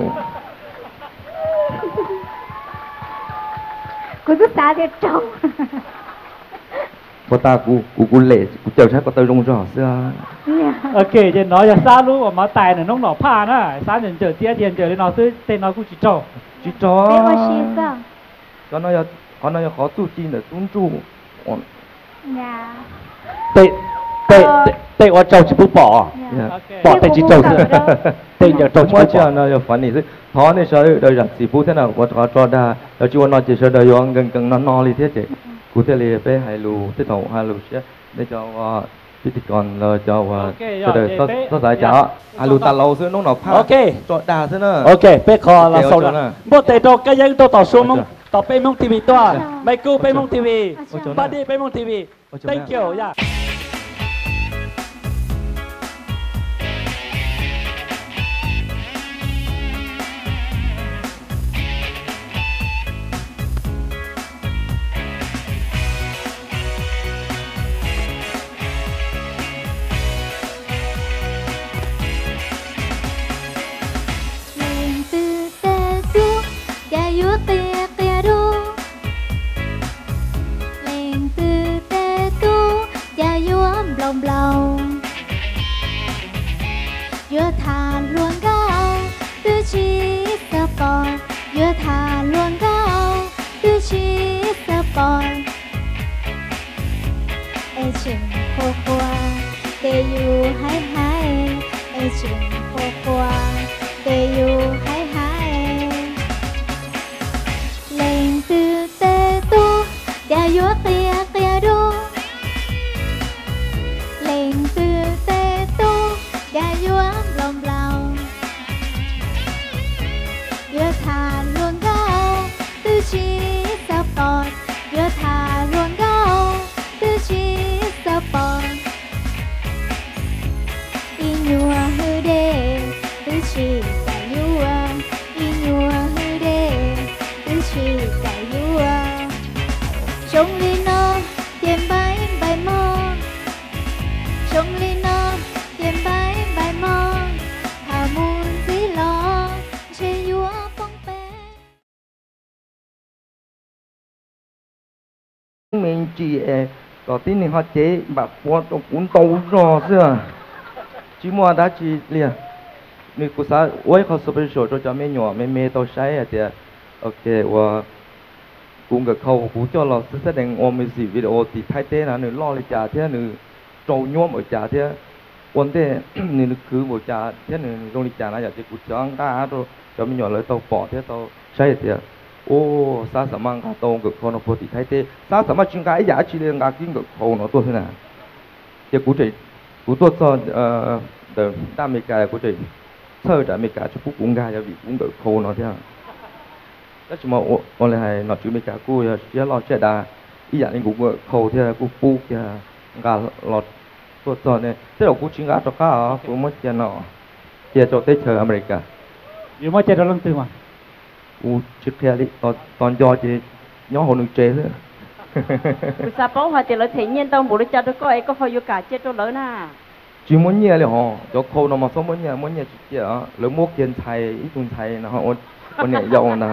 cụ cứ xả để trâu พอตากูกูกูเละกูเจ้าใช้ก็ตัวลงจอเสื้อ ok thì nói là sao luôn mà tài này nó nọ pha nữa sáng giờ chờ tia tiền chờ đến nó tới tên nó cũng chỉ trâu จีจอ để mà xí sao ก็น้อยก็น้อยขอตู้จีนแต่ตุ้นจูอ่อน nhà เตะเตะเตะว่าเจ้าจะผู้ป่อ nhà ป่อเตะจีเจ้าเตะอย่างเจ้าจะว่าผู้เจ้าป่อน้อยฝันนี่สิท้อในซอยโดยจากสีผู้ท่านว่าขอจอดาเราจีวันนอนจีเสดยองกังกังนอนนอนเลยเท่เจกูเทเลไปให้รู้ที่ถงให้รู้เสียได้เจ้าว่าพิธีกรเราเจ้าว่าเสดก็ก็สายเจ้าให้รู้ตาเราซื้อน้องหนอผ้าโอเคจอดาซื้อเนอะโอเคเป๊กคอเราส่งนะบ่เตะโตก็ยังตัวต่อสู้มึงต่อไปมึงทีวีตัวไมค์กูไปมึงทีวีปาดีไปมึงทีวี thank you ย่า lên từ tê xuống và vua tia tia đu lên từ tê tu và vua lòng lòng vua thà luôn cao tư chi sa bòn vua thà luôn cao tư chi sa bòn ê chừng khô khoa tê yu hai hai ê chừng khô khoa tê yu hai hai lên từ tê tu và vua tia tia đu lên từ tê tu và vua lòng lòng vua thà luôn cao tư chi sa bòn vua thà luôn cao tư chi sa bòn in nhua hư đê tư chi cả yua in nhua hư đê tư chi cả yua trong ly nó tiền bái bài mong trong ly nó tiền bái bài mong thả muôn dĩ lo chê yua phong bé mình chỉ có tin thì họ chế bà qua trong cuốn tàu rò xưa chỉ mua đã chỉ liền นี่กูสาโอ้ยเขาสเปเชียลจะไม่หน่อไม่เมตัวใช้อะเดียโอเคว่ากูกับเขากูจะเราแสดงออกมิวสิกวิดีโอติดไทยเต้นะหนึ่งล่อเลยจ่าเท่าหนึ่งโจย่อมอจ่าเท่าวันเต้หนึ่งคือบ่จ่าเท่าหนึ่งตรงนี้จ่านะอยากจะกูจ้างก้าตัวจะไม่หน่อเลยตัวปอเท่าตัวใช้เดียโอ้สาสามังกาตรงกับเขาเนาะพอติดไทยเต้สาสามังจึงกายอยากชีเรียงกากินกับเขาเนาะตัวเท่านั้นเดี๋ยวกูจะกูตัวซอนเอ่อเดิมด้านอเมริกากูจะเชื่อจากอเมริกาจะพูดกุ้งกายจะวิกุ้งกับเขาเนาะเท่าแล้วจะมาโอ้เลยให้นอจุอเมริกากูจะเชื่อรอเชื่อดาอีอย่างนี้กูก็เขาเท่ากูปูกจะกาหลอดตัวซอนเนี่ยที่เรากูชิงกาตัวข้ากูไม่เชื่อเนาะเชื่อจะได้เชื่ออเมริกาอยู่มาเจอเราลงตื่นมากูชิคแค่ลิตอนตอนยอจะย้อนหัวหนึ่งเจเลยกูสาป้องหัวเจริญเทียนต้องบุรุษจัดก็ไอ้ก็พออยู่กาเจ็ดตัวเลยนะ chỉ muốn nhẹเลยฮะจะเขาเนาะมาสมmuốn nhẹ muốn nhẹ chỉ chỉอ่ะหรือมั่วเกียนไทยอีตุนไทยนะฮะวันวันเนี่ยยาวนะ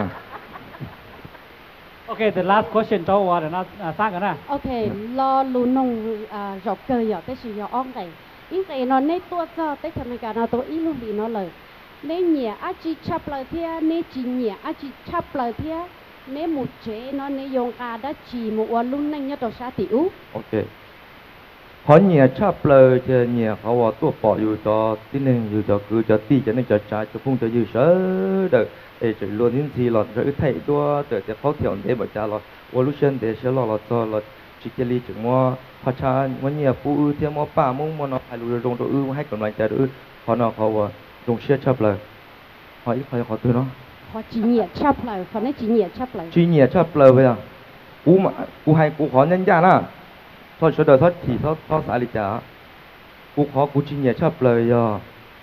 Okay, the last question ตัวว่าเดี๋ยวน่าสร้างกันนะ Okay รอลุ้นนงอ่าจบเกยอ่ะแต่สิยออ้องไก่ยิ่งแต่นอนในตัวเจ้าแต่ทำการเอาตัวอีลูบีนอนเลยในเนี่ยอาจีชับเลยเทียในจีเนี่ยอาจีชับเลยเทียในหมู่เจนอนในยงกาได้จีหมู่วันลุ่นนั่งยอดตัวชาติอูโอเคhọ nhẹ chắp lời cho nhẹ họ vào tua bỏอยู่cho tin nênอยู่cho cứ cho ti cho nên cho trái cho phun cho dư sớ được để chỉ luôn những gì lọt rồi thầy tua để cho khó thiểu để mà cha lọt và lúc trên để sẽ lọt lọt cho lọt chỉ cái ly chừng mua Pachia mua nhẹ phụ ư theo mua ba mông mua nó hay lùi rong đồ ư hay còn lại cha ư họ nó họ vào rong xe chắp lời họ ít họ họ từ nó họ chỉ nhẹ chắp lời họ nói chỉ nhẹ chắp lời chỉ nhẹ chắp lời vậy à cú mà cú hay cú khó nhân gia na thôi số đời thôi thì thôi thôi xả đi chả cú khó cú chỉ nhẹ chắp lời à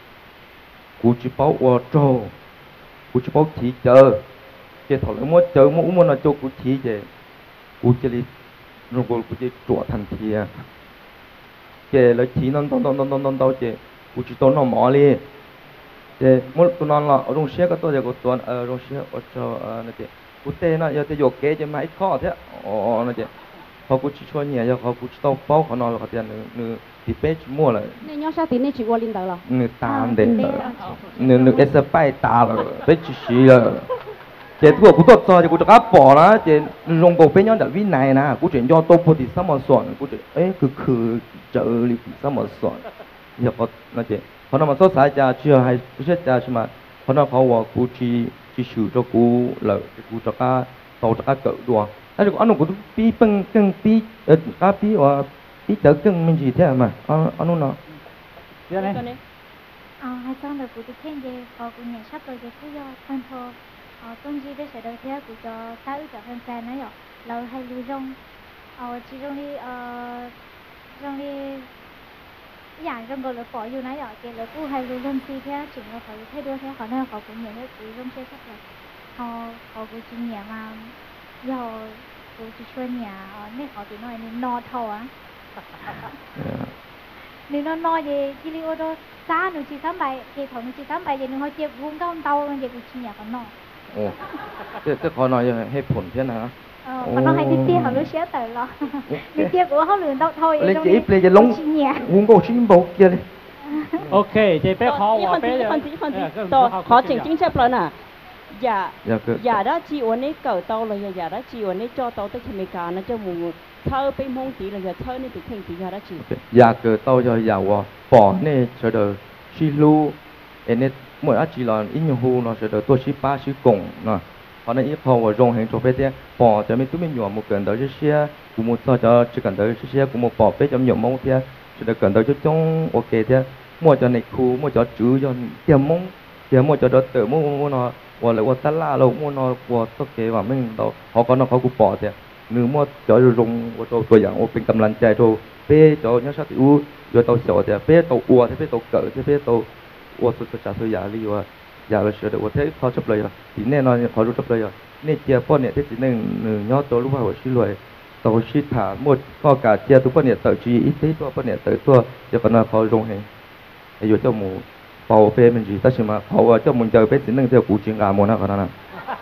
cú chỉ bảo ở trâu cú chỉ bảo thị chờ chỉ thổi lấy mua chờ mua mua nó cho cú thị về cú chỉ đi rồi cú cú chỉ chùa thành thị à chỉ lấy thị non non non non non non đâu chỉ cú chỉ tốn nó mỏ đi chỉ mua tụi non là ở trong xe cái tôi giờ cú tuần ở trong xe ở cho nó chỉ cú tê nó giờ tê dọc kế chỉ máy khó thế ờ nó chỉเขากูชิชวนเนี่ยเขากูต้องเป้าเขานอนเขาเตียนหนึ่งติเป้ชิมัวเลยเนี่ยย้อนชาติเนี่ยชิวลินเดอร์หรอหนึ่งตามเด็กหนึ่งหนึ่งเอสไปตาเลยเป้ชิชิเลยเจ้าตัวกูตัวจอจะกูจะกลับปอนะเจ้าลงบอกเป็นย้อนแต่วินัยนะกูจะย้อนตัวพอดีสมส่วนกูจะเอ๊ะคือคือเจอลิสมส่วนอย่าพอนะเจ้าพอนำมาสดสายจะเชื่อให้กูเชื่อจะใช่ไหมพอนำเขาว่ากูชีชีชูจะกูเลยกูจะกล้าโตจะกล้าเกิดดวงอันนี้อันนู้นกูปีปังกังปีเออก้าปีว่าปีเต๋อกังมันจีเท่าไหร่อันอันนู้นเนาะเดี๋ยวนี้อ๋อให้จ้างเดี๋ยวกูจะเพ่งเดี๋ยวพอกูเนี่ยชอบเลยเดี๋ยวกูยอคันโทอ๋อต้นจีได้เสร็จแล้วเที่ยวกูจะสาวจะแฟนๆนะหยอกเราให้รู้จงอ๋อจีจงนี้เอ่อจงนี้อย่างจงก็เลยปล่อยอยู่นะหยอกเดี๋ยวแล้วกูให้รู้จงซีเที่ยวถึงเราขอให้ด้วยเที่ยวขอหน้าขอกูเนี่ยให้กูจงเชื่อชักเลยพอพอกูจีเนี่ยมา要我去说你啊，那好点喏，你挠头啊，你那挠的，这里我都三六七三百，这头六七三百，这你好接vùng到到，这个去年个挠。 哦，这这可能要ให้ผลเท่านะ ờ mà nó hay đi tiếp họ nó sẽ tới lo đi tiếp của họ luyện tao thôi lên chỉ lên chỉ lông vùng cổ chim bầu kia đi ok chị bé khó quá bé khó chỉnh chính xác lên à dạ dạ đó chị uốn ấy cởi tao là dạ đó chị uốn ấy cho tao tới khi mấy cả nó cho mù thơ bên mông tí là giờ thơ nên từ thành tí dạ đó chị dạ cởi tao cho dạ wa bỏ nè chờ đợi chi lu em nè mỗi á chỉ là ít nhiều hu nó chờ đợi tôi chỉ ba chỉ cổng nè họ nói ít họ và rong hàng cho bé thế bỏ cho mấy tụi mình nhỏ một cần tới cho xe cũng một cho cho chỉ cần tới cho xe cũng một bỏ bé cho nhiều mông thế chờ đợi cần tới cho trong ok thế mua cho này khu mua cho chữ cho tiền mông tiền mua cho đó tự mua mua nóว่าเลยว่าตลาดเรามั่วนอว่าต้องเกว่าไม่เราเขาก็น้องเขากูปอดเนี่ยหนึ่งมั่วจ่อยรงว่าตัวตัวอย่างว่าเป็นกำลังใจโตเป้จ่อยเนี่ยชาติอู้อยู่ตัวเสียวเนี่ยเป้ตัวอ้วนเป้ตัวเกิดเป้ตัวอ้วนสุดจะจ่ายตัวยาลีว่าอยากเลยเชื่อเดี๋ยวว่าเท่เขาชอบเลยอ่ะทีแน่นอนเขารู้ชอบเลยอ่ะเนี่ยเจียป้อนเนี่ยที่หนึ่งหนึ่งยอดตัวรู้ว่าหัวชิ้นรวยตัวชิ้นฐานหมดก็กาเจียตัวป้อนเนี่ยเติร์จีอีตัวป้อนเนี่ยเติร์ตัวจะก็น่าเขารงเองอยู่เจ้าหมูbảo vệ mình gì, ta chỉ mà họ cho mình chơi bé chỉ nên theo cụ chuyện làm một nào cái nào.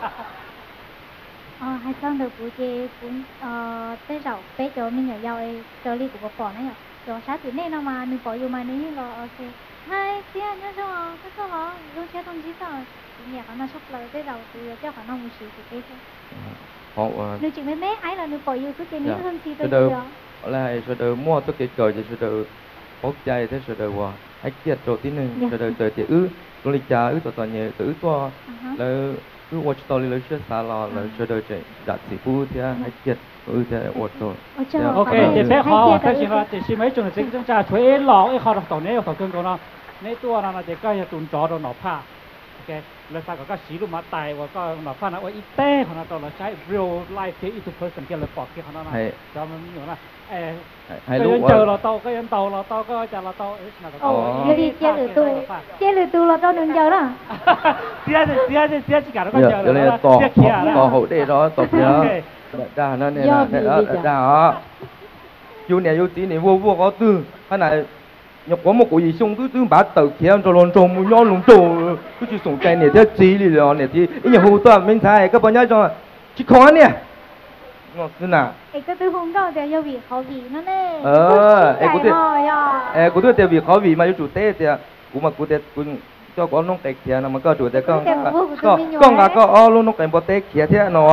Ờ, hai con được cụ chơi cũng bé rau bé cho mình nhỏ giàu ấy, cho đi của bỏ nó nhỏ, cho sát thì nên nó mà mình bỏ vô mà nếu như là ok, hai tia nhớ cho cái số họ luôn xe thông chí sao nhà họ nó sắp lời tới đầu từ cho họ nó một sự thì thế thôi họ nếu chỉ mấy mấy ấy là nếu bỏ yêu cứ cái này hơn thì tôi được được là sẽ được mua tất cả cờ thì sẽ được bốc chạy thế sẽ đượcว่าให้เกียรติโจทย์ที่หนึ่งจะđượcเจอที่อื้อตรงนี้จ้าอื้อตัวตัวเนี่ยตัวอื้อตัวแล้วอื้อว่าจะตัวเลยเชื่อสาลอแล้วจะđượcจะดัดสีผู้ที่ให้เกียรติอื้อจะอดตัว ok để bé họ cái gì là để xin mấy chuyện chính chúng ta thuế lọ ấy họ đọc tàu này họ cưng câu nó này tua nó là để cái tuần chó đồ nọ pha okแล้วซาก็สีลูกมาตายว่าก็หนอฟ้านะว่าอีเต้ของเราตัวเราใช้ real life ที่อีทุก person ที่เราปอกที่เขาหน้าจะมันอยู่นะเออก็ยังเจอเราโตก็ยังโตเราโตก็จะเราโตเอ๊ะนะก็ Giờ đi chơi lửa tu, chơi lửa tu là tao đừng chờ đó. Chơi thì chơi thì chơi chỉ cả nó có chờ rồi là tỏ tỏ hậu để đó tỏ phía đà nó này là đà đó chú này chú tí này vô vô có tư cái này nhập có một cái gì xong cứ cứ bắt tàu kia cho lon trồng một nhon lồng trồng cứ chỉ sống cái này theo chỉ đi rồi này thì cái nhà hồ toàn mình thay các bạn nhớ cho chỉ khó nè ngon thế nào Ê cái tư hôm đó thì do vì khó vì nó nè. Ờ, ê cũng thế. Ê cũng thế vì khó vì mà chú chủ tế thì cũng mà cũng thế cũng cho con nông cái kia nó mà có chủ tế con con con cả con ô luôn nông cái bò tế kia thế nó.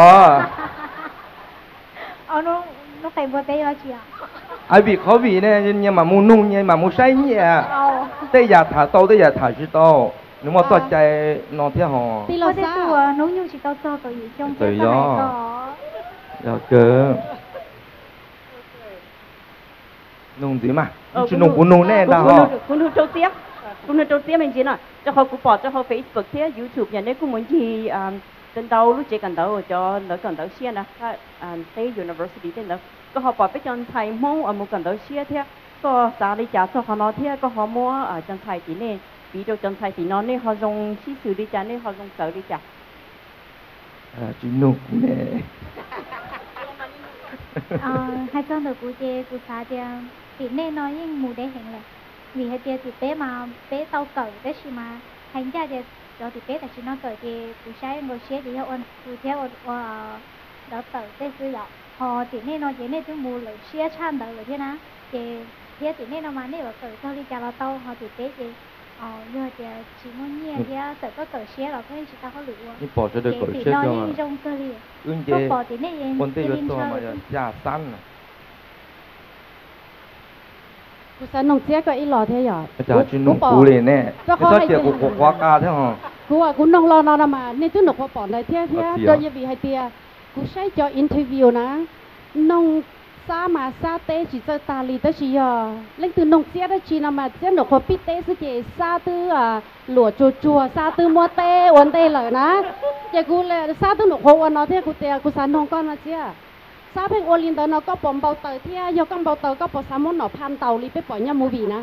Ờ nó nó cái bò tế đó chị ạ. Ai vì khó vì nè nhưng mà mua nung nhưng mà mua say nhẹ. Tế giờ thả tàu tế giờ thả chứ tàu. Nếu mà toàn chạy nó thế họ. Thì lo sao? Nấu như chỉ tao cho cái gì trong cái này có. Dạ cơ nung gì mà chứ nung cũng nung nè đâu hả cũng nung trâu tiếp cũng nung trâu tiếp mình chỉ nói cho họ cũng bỏ cho họ Facebook thế YouTube nhà này cũng muốn gì tên đâu lúc chỉ cần đâu cho nó cần đâu xia nè State University tên đâu có họ bỏ biết chân thầy mong ở một cần đâu xia thế có giá đi trả cho họ nói thế có họ mua ở chân thầy tí này ví dụ chân thầy tí nó này họ dùng xí xử đi trả này họ dùng sợ đi trả à chứ nung nè ờ hai con được cụ chê cụ xá thì thì nên nói những mù đế hình là vì hai tia thì bé mà bé tao cởi bé xí mà hành ra thì đó thì bé tại chỉ nó cởi thì cụ sai ngồi xé thì ôn cụ theo ôn đó cởi bé cứ dạo họ thì nên nói thế nên chúng mù lại xé chan đời thế na thì thế thì nên nó mà nên ở cởi sau đi chả là tao họ thì bé thì ờ giờ thì chỉ muốn nhẹ thì cởi có cởi xé rồi cái chỉ tao có lựa nhưng bỏ cho được cởi xé cho mà trong cơ li ưng chế bỏ thì nên con tê vật to mà già săn à cú sa nông chia có ít lò thế nhở chả chứ nông cú liền nè cái sao tiệc của của quá ca thế hả cú à cú nông lo nó mà nên tôi nộp bỏ này thế thế rồi như vì hai tia cú sai cho interview na nông sa mà sa tê chỉ cho ta li tới chỉ à lên từ nông chia đó chỉ là mà chia nộp họ biết tê sự chỉ sa tư à lụa chùa chùa sa tư mua tê uốn tê lời na chỉ cú là sa tư nộp họ uốn nó thế cú tia cú sa nông con là chia sao bên ô liên đó nó có bom bao tờ thế, do con bao tờ có bỏ sáu món nó pan tàu đi, biết bỏ nhau mua gì nè.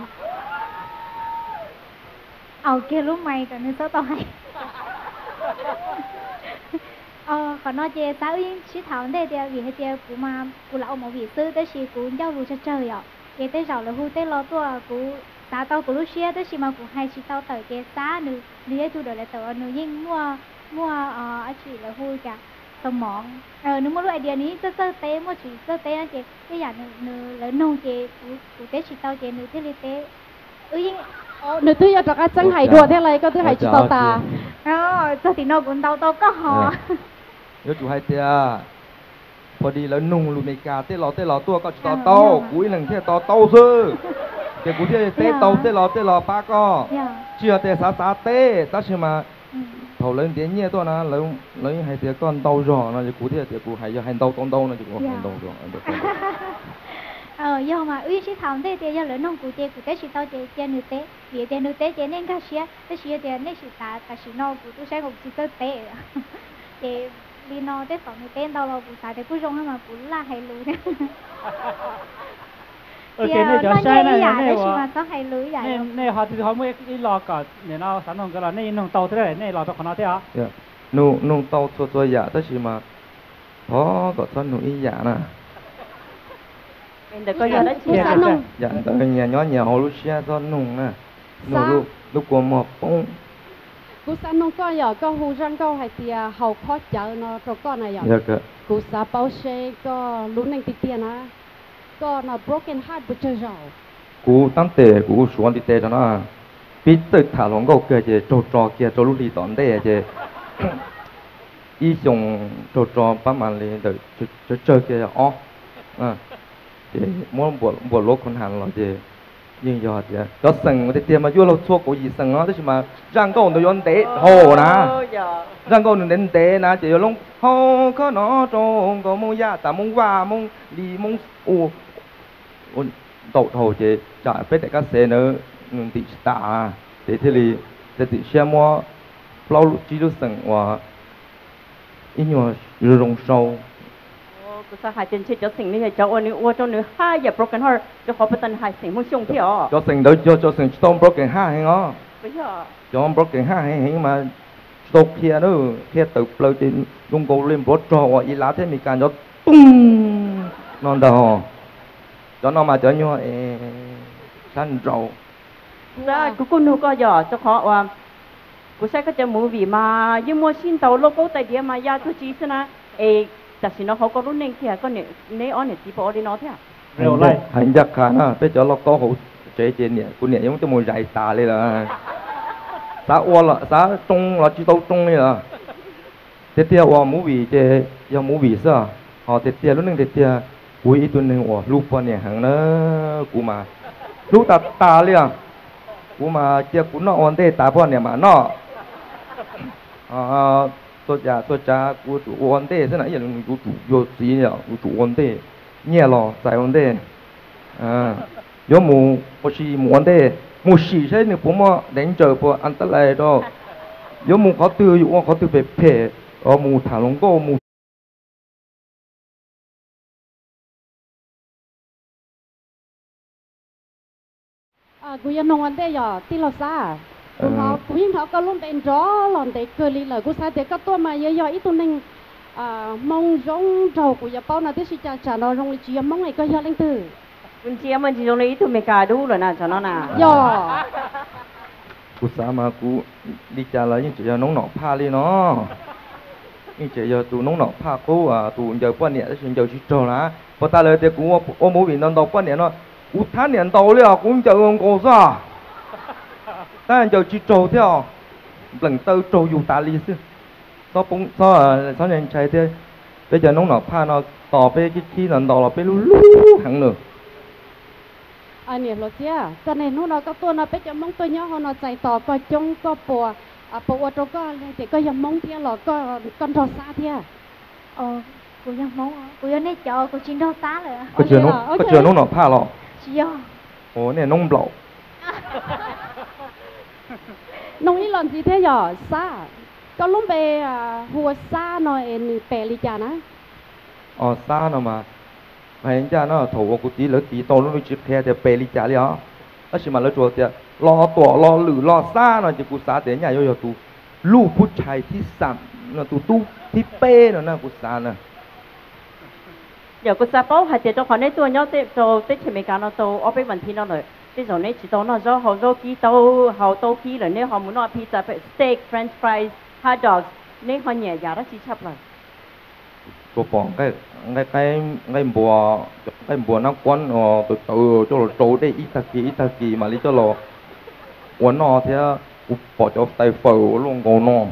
Ờ kia lúc mày còn nên số tao hay. Ờ còn nói về sáu yên chỉ thảo đây thì vì hay chơi của mà của lão một vị sư tới khi của giao lưu cho chơi ạ. Cái tới rồi là hu tới lo tua của xã tao của lúc xưa tới khi mà của hai chị tao tới cái xã nữ đi ấy thu được lại tờ nữ nhưng mua mua ờ chỉ là hu cả. Tôm mọn, ờ nếu mà lúc idea ní sơ sơ té mà chỉ sơ té anh chị, cái dạng nữ nữ lớn nông chị, của té chỉ tao chị nữ thế li té, ừ nhưng, nữ thứ cho cái chân hải đùa thế này có thứ hải chỉ tao ta, đó, sao thì nó cũng tao tao có họ, nhớ chủ hai tia,พอดีแล้วนุ่งลูเมกาเต้หล่อเต้หล่อตัวก็จะต่อเต้ากุ้ยหนึ่งเที่ยต่อเต้าซื้อเดี๋ยวกูเที่ยเต้เต้าเต้หล่อเต้หล่อป้าก็เชื่อเต้สาสาเต้ตั้งชื่อมาthầu lớn tiếng nhẹ thôi na lớn lớn hay tiếng con đau rõ nó chỉ cú thì tiếng cú hay hay đau con đau nó chỉ có hay đau rõ ờ do mà uy sĩ thảo thế thì do lớn nông cú chơi cú tế sĩ tao chơi chơi nữ tế vì tiền nữ tế chơi nên cá xía tế xía tiền nên sĩ ta ta sĩ no cú tu sẽ không chỉ tới tế thì đi no tế phòng nữ tế đau lo cú xài thì cú rong mà cú là hay lùi đấy ok này cho sai này này mà có hay lưới vậy này này họ thì họ mới đi lò cả để nó sản phẩm cái là này nông tàu thế này này lò tàu của nó thế à nông nông tàu cho cho giả tới chỉ mà có có cho nông giả nè mình được coi giờ đó chị giả giả tới nhà nhỏ nhà họ lúc xe cho nông nè nông lúc lúc của một phong cú sa nông con giờ có hù răng câu hay thì hậu khó chợ nó rồi con này giờ cú sa bao xe có lúc này thì tiền á có nó broken heart bữa chơi rồi cú tăng tệ cú xuống đi tệ cho nó biết tới thả lòng gạo kia chứ trâu trò kia trâu lúc đi tòn đây chứ ý xong trâu trò bắt mà lên đợi chơi chơi kia ó à chứ muốn buồn buồn lúc con hàng rồi chứ nhưng giờ thì có sừng mà tiền mà vô lâu chua có gì sừng nó tức mà răng câu nó yon té hồ nè răng câu nó đến té nè chỉ lúc hồ có nó trong có mông ya ta mông qua mông đi mông u đậu hồ chứ chả biết tại các xe nữa thì ta để thế thì để thì xem mua lâu chỉ lúc sừng và ít nhiều rong sâu กูจะหายจนชิดจะสิ่งนี้เจ้าอันนี้ว่าเจ้าเนื้อห้าอย่า broken heart จะขอเป็นตันหายสิ่งมุ่งชงที่อ๋อ choสิ่งเดี๋ยวcho choสิ่งต้อง broken heart ให้อ๋อไม่ใช่ cho broken heart ให้ให้มาตกเคียนู้เคียตึกเลยจนลุงโกเล่นรถจอว่าอีลาเทมีการยกตุ้งนอนดอcho nó mà cho nhau săn rau แล้วกูกูนูก็อย่าจะขอว่ากูใช้ก็จะมูวีมายิ่งมัวชินเตาโลโก้แต่เดียมายาทุจีสนะเอแต่สินะเขาก็รุ่นเองเทียก็เนี่ยเนี่ยอ๋อเนี่ยจีบอ๋อดีเนาะเทีย Rêu lại hành giặc khá na bây giờ nó có hậu chế trên nè cô nè giống cho mùi dài tà lên là xã ô là xã trung là chỉ tàu trung này là thế theo ô mũ vị chế do mũ vị sao họ thế theo lúcนึงthế theo cuối ít tuần này ô lúc qua nè hàng nó cú mà lúc ta ta liền cú mà chia cú nó ổn thế ta qua nè mà nó à tôi cha tôi cha cú chủ ổn thế thế này giờ cú chủ vô gì nhở cú chủ ổn thế nhẹ lò dài ổn thế à有冇我是冇的，冇事些你不么人做不安得来咯。有冇考對我考對被撇，我冇談龍哥冇。 àกูยังนอนได้ย่อที่เราซากูเขากูยิ่งเขาก็ลุ่มเป็นจ้อหล่อนเด็กเกลีเลยกูซาเด็กก็ตัวมาเยอะๆอีตัวนึงอ่ามองร้องเจ้ากูอย่าเป้านะที่สิจ่าจ่าเราร้องเลยจีมองไงก็เยอะเล่นตื่นคุณเชียมันจีตรงนี้ทุกเมกาดูเลยนะฉันน่ะย่อกูสามากูดีใจแล้วยิ่งจะน้องหนอผ้าเลยเนาะยิ่งจะตูน้องหนอผ้ากูอ่ะตูเจอป้อนเนี่ยแล้วฉันเจอชิโร่นะพอตาเลยแต่กูว่าโอ้โมวินนอนดอกป้อนเนี่ยเนาะกูท่านเนี่ยโตเลยอ่ะกูเจอองค์โกซ่าแต่เจอชิโร่เที่ยวหลังเตอโจอยู่ตาลีซึซ้อปงซ้อซ้อยังใช้เที่ยวไปเจอน้องหนอผ้าเนาะต่อไปคิดขี้นอนดอกเราไปรู้รู้หังหนึ่งอันนี้เราเจ้าตอนนี้นู้นเราก็ตัวเราไปจะมองตัวย่อเขาเราใจต่อก็จงก็ปัวอ่ะปัวตัวก็แต่ก็ยังมองเที่ยวเราก็กันทอซาเที่ยว Ờ, côยังmong côยังได้เจอcôชินทอซาเลยก็เจอน้องก็เจอน้องหนอผ้าหรอชิโยโอ้เนี่ยน้องเปล่าน้องอีหลอนจีเที่ยวซาก็ลุ่มไปอ่ะหัวซาหน่อยเอ็นเปริจานะอ๋อซาเนาะมาhay cha nó thầu của tí lớn tí to nó chụp theo thì bè đi trả liền đó chỉ mà nó chuột thì lo tỏ lo lử lo xa nó chỉ cụ xa đến nhà yo yo tu lu phút chạy thì sắm nó tu tu thì bè nó nè cụ xa nè เดี๋ยวกูจะป้อหายใจเจ้าของในตัวเนาะเตโจเตเขมิการเนาะโตเอาไปวันที่เนาะเลยที่ตรงนี้จิตโตเนาะเจ้าเขาโจกี้โตเขาโตกี้เลยเนี่ยเขาหมูนอพิซซ่าเป็นสเต็กเฟรนช์ฟรายส์ฮอทดอกเนี่ยเขาเนี่ยยาละชีชับเลย cô bỏ cái cái cái cái bùa cái bùa nó quấn ờ từ từ cho nó trâu đây ít thật kỳ ít thật kỳ mà lý cho nó quấn nó thế cô bỏ cho tay phở luôn cô nó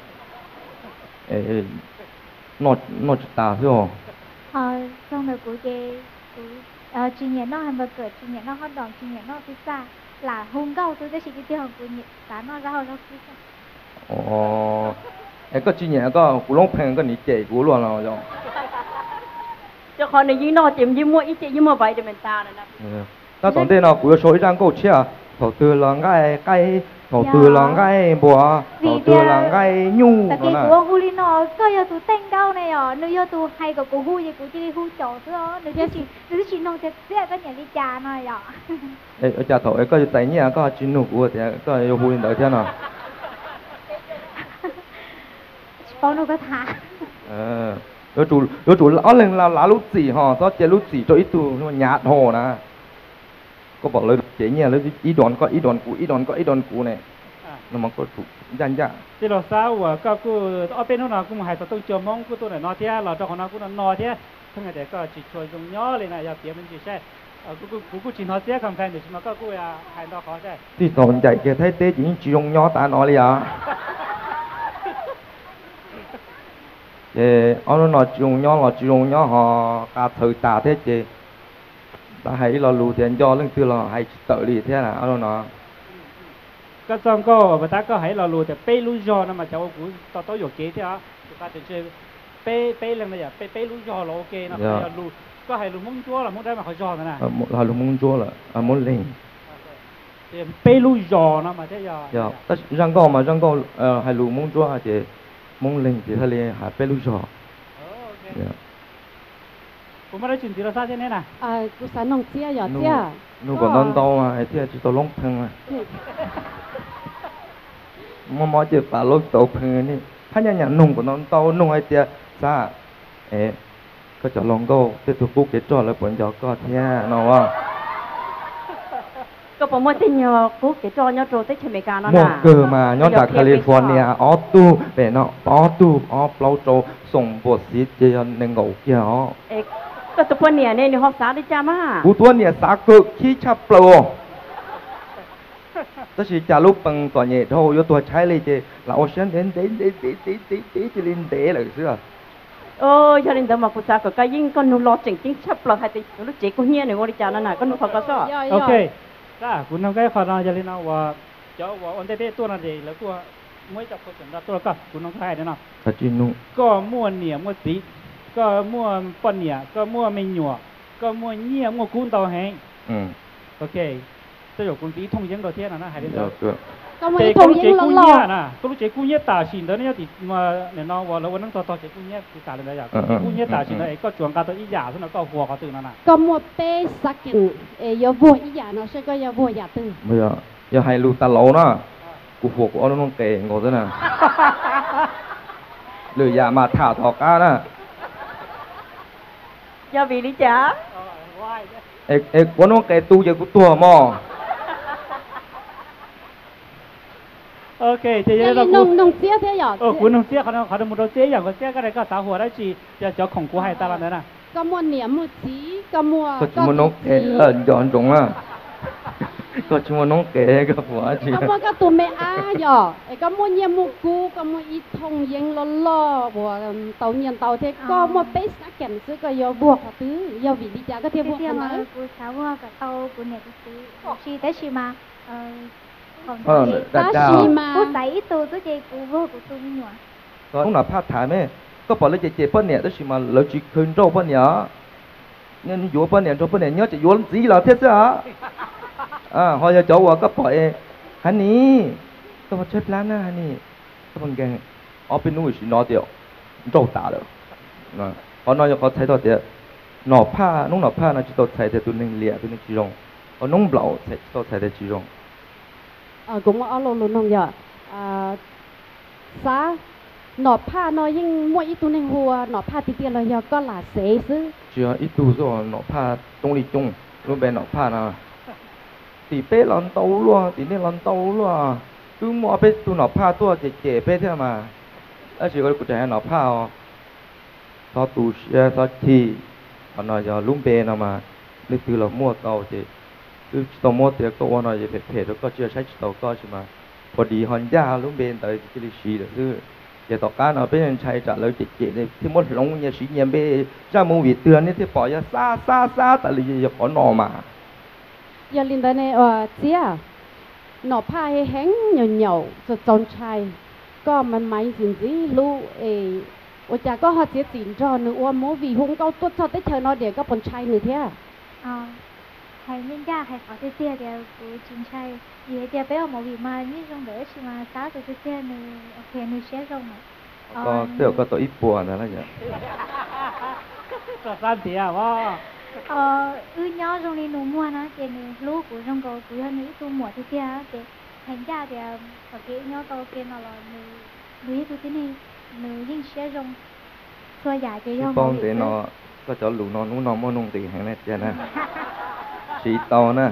ê nó nó ta thế hả Ờ, xong rồi cô chê cô ờ chị nhẹ nó hamburger chị nhẹ nó hot dog chị nhẹ nó pizza là hôm câu tôi sẽ chỉ cái tiêu của nhẹ cá nó rau nó pizza ồไอ้ก็จริงเนี่ยก็กูร้องเพลงก็หนีเจ๋กูล้วนแล้วจ้ะเจ้าของในยี่นอเต็มยี่มัวอีเจยี่มัวใบเดมันตาเลยนะถ้าตอนเด็กเนาะกูจะโชว์อีจังกูเชี่ยถอดตัวหลังไก่ไก่ถอดตัวหลังไก่บัวถอดตัวหลังไก่ยู tại vì của hu li nó cơ yo tu tên đâu này à nếu yo tu hay của cô hu gì cô chỉ hu chó thôi nếu chỉ nếu chỉ nông sẽ sẽ có nhà đi trà này à เอ้ยจ่าถอดไอ้ก็จะใจเนี่ยก็จินหนูกูแต่ก็อยู่พูดเดี๋ยวเท่านั้น bao nó có thả เออแล้วจู่แล้วจู่เอาเรื่องลาลาลุสีห่อซอเจลุสีตัวอีตัวมันหยาดห่อนะก็บอกเลยเจ๋งเนี่ยแล้วอีดอนก็อีดอนกูอีดอนก็อีดอนกูเนี่ยแล้วมันก็ถูกยันยะที่เราสาวก็กูเอาเป็นเนาะกูมาให้ตัวต้องจมมองกูตัวไหนนอเทียเราเจ้าของเรากูนอเทียทั้งไงแต่ก็จิตช่วยตรงย่อเลยนะอย่าเปลี่ยนเป็นจิตใช่ ờ cú cú cú chỉ nói tiếc không phải để mà có cú à hay nó khó chứ thì còn dạy kia thấy tế chỉ chỉ dùng nhỏ ta nói đi à thì ông nó chỉ dùng nhỏ là chỉ dùng nhỏ họ cả thời ta thế chứ ta hãy là lù tiền cho lên từ là hãy tự đi thế là ông nó cái trong có và ta có hãy là lùi thì bê lùi giò nó mà cháu cũng tao tao dùng kế thế á ta chỉ chơi bê bê lên này à bê bê lùi giò là ok nó phải lùi có hãy lùi mông chúa là muốn đây mà họ giò nữa nè là lùi mông chúa là à muốn lên thì bê lùi giò nó mà thế giờ dạ ta răng co mà răng co hãy lùi mông chúa thì mông lên thì thay liền hãy bê lùi giò cũng mới chuyện gì đó sao thế này nè àกูสานองเจียหยอดเจียนูก็นอนโตมาไอ้เที่ยจะตัวลงพึงมามอมอจะป่าลงโตพึงนี่ถ้าอย่างอย่างนุ่งก็นอนโตนุ่งไอ้เที่ยซาเอ๊ะก็จะลองก็จะถูกกูเกจจอดแล้วผลจะก็เที่ยเนาะว่าก็ผมว่าที่เนาะกูเกจจอดเนาะโจที่อเมริกาเนาะหมดเกิดมาย้อนจากแคลิฟอร์เนียออตูเป็นเนาะออตูออเปล่าโจส่งบทสิเจียนในเงาเกี่ยวก็ตัวคนเนี่ยเนี่ยห้องสาวได้จ้ามากูตัวเนี่ยสาเกิดขี้ชับเปล่าแต่สิจ่าลูกปังตัวเนี่ยโธ่ยตัวใช้เลยเจเราเอาเส้นเดินเดินเดินเดินเดินเดินเดินจะลินเดะเลยเสื้อเออชาลินเดมากูสาก็ก็ยิ่งก็นูรอจริงจริงชับเปล่าให้ติลูกเจ๊กูเฮียเนี่ยวันนี้จ้านั่นน่ะก็นูพอก็ซ้อโอเคจ้าคุณน้องก็ขอน้องชาลินเอาว่าเจ้าว่าอันเดตัวนั่นเองแล้วตัวมวยจับคนสำหรับตัวก็คุณน้องใครเนี่ยเนาะก็จินุก็ม้วนเนี่ยม้วนสีก็มั่วปนเนี่ยก็มั่วไม่หนัวก็มั่วเงี่ยมั่วกุ้นเตาแห้งอืมโอเคจะอยู่กุ้งตีทงยังตัวเทียนนะหายไปแล้วก็ไม่ทงยังหล่อๆนะก็รู้เจ้กุ้งเงี่ยตาชินเดี๋ยวนี้ติดมาเนี่ยน้องว่าแล้ววันนั้นต่อต่อเจ้กุ้งเงี่ยติดตาเลยนะอยากกุ้งเงี่ยตาชินเลยก็จวนการตัวอีหยาซึ่งเราก็หัวเขาตื่นนั่นน่ะก็มั่วเป๊ะสักกินเอ๋ยบัวอีหยาเนาะใช่ก็ยาบัวหยาตื่นไม่อะอย่าให้ลูกตาเหลานะกูหัวกูเอาน้องเก่งกูซะนะหรืออย่ามาถ่าถอก้านะ do vì lý trả ê ê có nó cái tu giờ của tua mò ok thì giờ là nông nông chia thế nhở ờ cuốn nông chiaเขาเขาดูมันchiaอย่างก็chia cái nàyก็สาวหัวได้จีจะจะของกูให้ตาละนั่นน่ะก็มัวเหนียมมัวจีก็มัวก็ชมัวน้องแก่เออย้อนตรงอ่ะก็ชมัวน้องแก่ก็หัวจีก็มัวก็ตัวไม่อ้าหยอไอ้ก็มัวเหนียมมัวกูก็มัวอีทงยังล้อล้อบัวเต่าเนียนเต่าเทก็มัวเป๊ะสักแก่นซื้อก็ยอบวกเขาตื้อยอวิลิจ่าก็เทียบวกกันเลยกูสาวว่ากับเต่ากูเนี่ยกูซื้อชีแต่ชีมาเออของเออแต่เจ้ากูใส่ตัวตัวเจกูว่ากูตัวไม่หนัวก็ต้องหน้าผ้าถ่ายไหมก็บอกเลยเจเจเปิ้ลเนี่ยต้องชิมาเราจีคืนโจ้เปิ้ลเนี่ยเนี่ยอยู่เปิ้ลเนี่ยโจ้เปิ้ลเนี่ยเนี่ยจะอยู่จีเราเท่าไหร่อ่าพอจะโจ้ว่าก็ปล่อยฮันนี่ก็มาเช็ดล้างหน้าฮันนี่ก็เป็นแกเอาเป็นนู่นสินอเดียวโจ้ตาเลยนะพอนอยก็ใช้ตัวเดียวหน่อผ้านุ่งหน่อผ้านะจะต้องใช้แต่ตัวหนึ่งเหลี่ยตัวหนึ่งจีรงพอนุ่งเปล่าใช้ต้องใช้แต่จีรงอ่ากูว่าเอาลงลงน้องอย่าอ่าซาหน่อผ้าน้อยยิ่งมั่วอีตัวหนึ่งหัวหน่อผ้าตีเตียเราอย่าก็หลาเสยซื้อเชื่ออีตัวส่วนหน่อผ้าตรงนี้จงรู้เป็นหน่อผ้านะตีเป๊ะหลอนโตล้วนตีนี่หลอนโตล้วนคือมัวเป๊ะตัวหน่อผ้าตัวเจ๋ๆเป๊ะเท่ามาแล้วสิก็กูจะให้หน่อผ้าอ๋อซอตูเชียซอทีพอหน่อยจะลุ่มเป๊ะนะมานี่คือเรามั่วเตาเจ๋คือตัวมั่วเตียก็ว่าหน่อยจะเผ็ดๆแล้วก็เชื่อใช้ตัวก็ใช่ไหมพอดีฮอนย่าลุ่มเป๊ะแต่ที่ลิชีเลยคืออย่าต่อการเอาเป็นใช้จากเราเจ๋ๆเลยที่มดลงเนี่ยสีเนี่ยเป๊ะจ้ามูวิเตือนนี่ที่ปล่อยซาซาซาแต่เลยจะขอหน่อมาอย่าลินได้เนี่ยว่าเจียหน่อผ้าให้แห้งเหนียวๆจะจนชัยก็มันไม่สินสิลูเอว่าจะก็หาเสียสินจอหนึ่งว่าโมวีหงก็ตัวชอบได้เธอเนาะเดี๋ยวก็ปนชัยหนึ่งเท่าอ๋อให้ยิ่งยากให้ขอเตี้ยเดียวกูจริงใช่ยี่เดียวไปเอาโมวีมานี่ตรงเดี๋ยวใช่ไหมสาวตัวเตี้ยหนึ่งโอเคหนึ่งเชี่ยตรงไหนก็เตี้ยก็ตัวอีปัวนั่นแหละอย่างก็สั้นเตี้ยว่าเอออือnhỏ trong đi nụ mua nó thì lú của trong cầu của hơn nữa tu mua thì kia thì thành ra thì ở cái nhỏ cầu kia nó là nữ nữ tu thế này nữยิ่งเชี่ยtrong xua giải cho nhau bông thì nó có chỗ lù nó nung nó mua nung tiền hàng này chứ nè xì to nè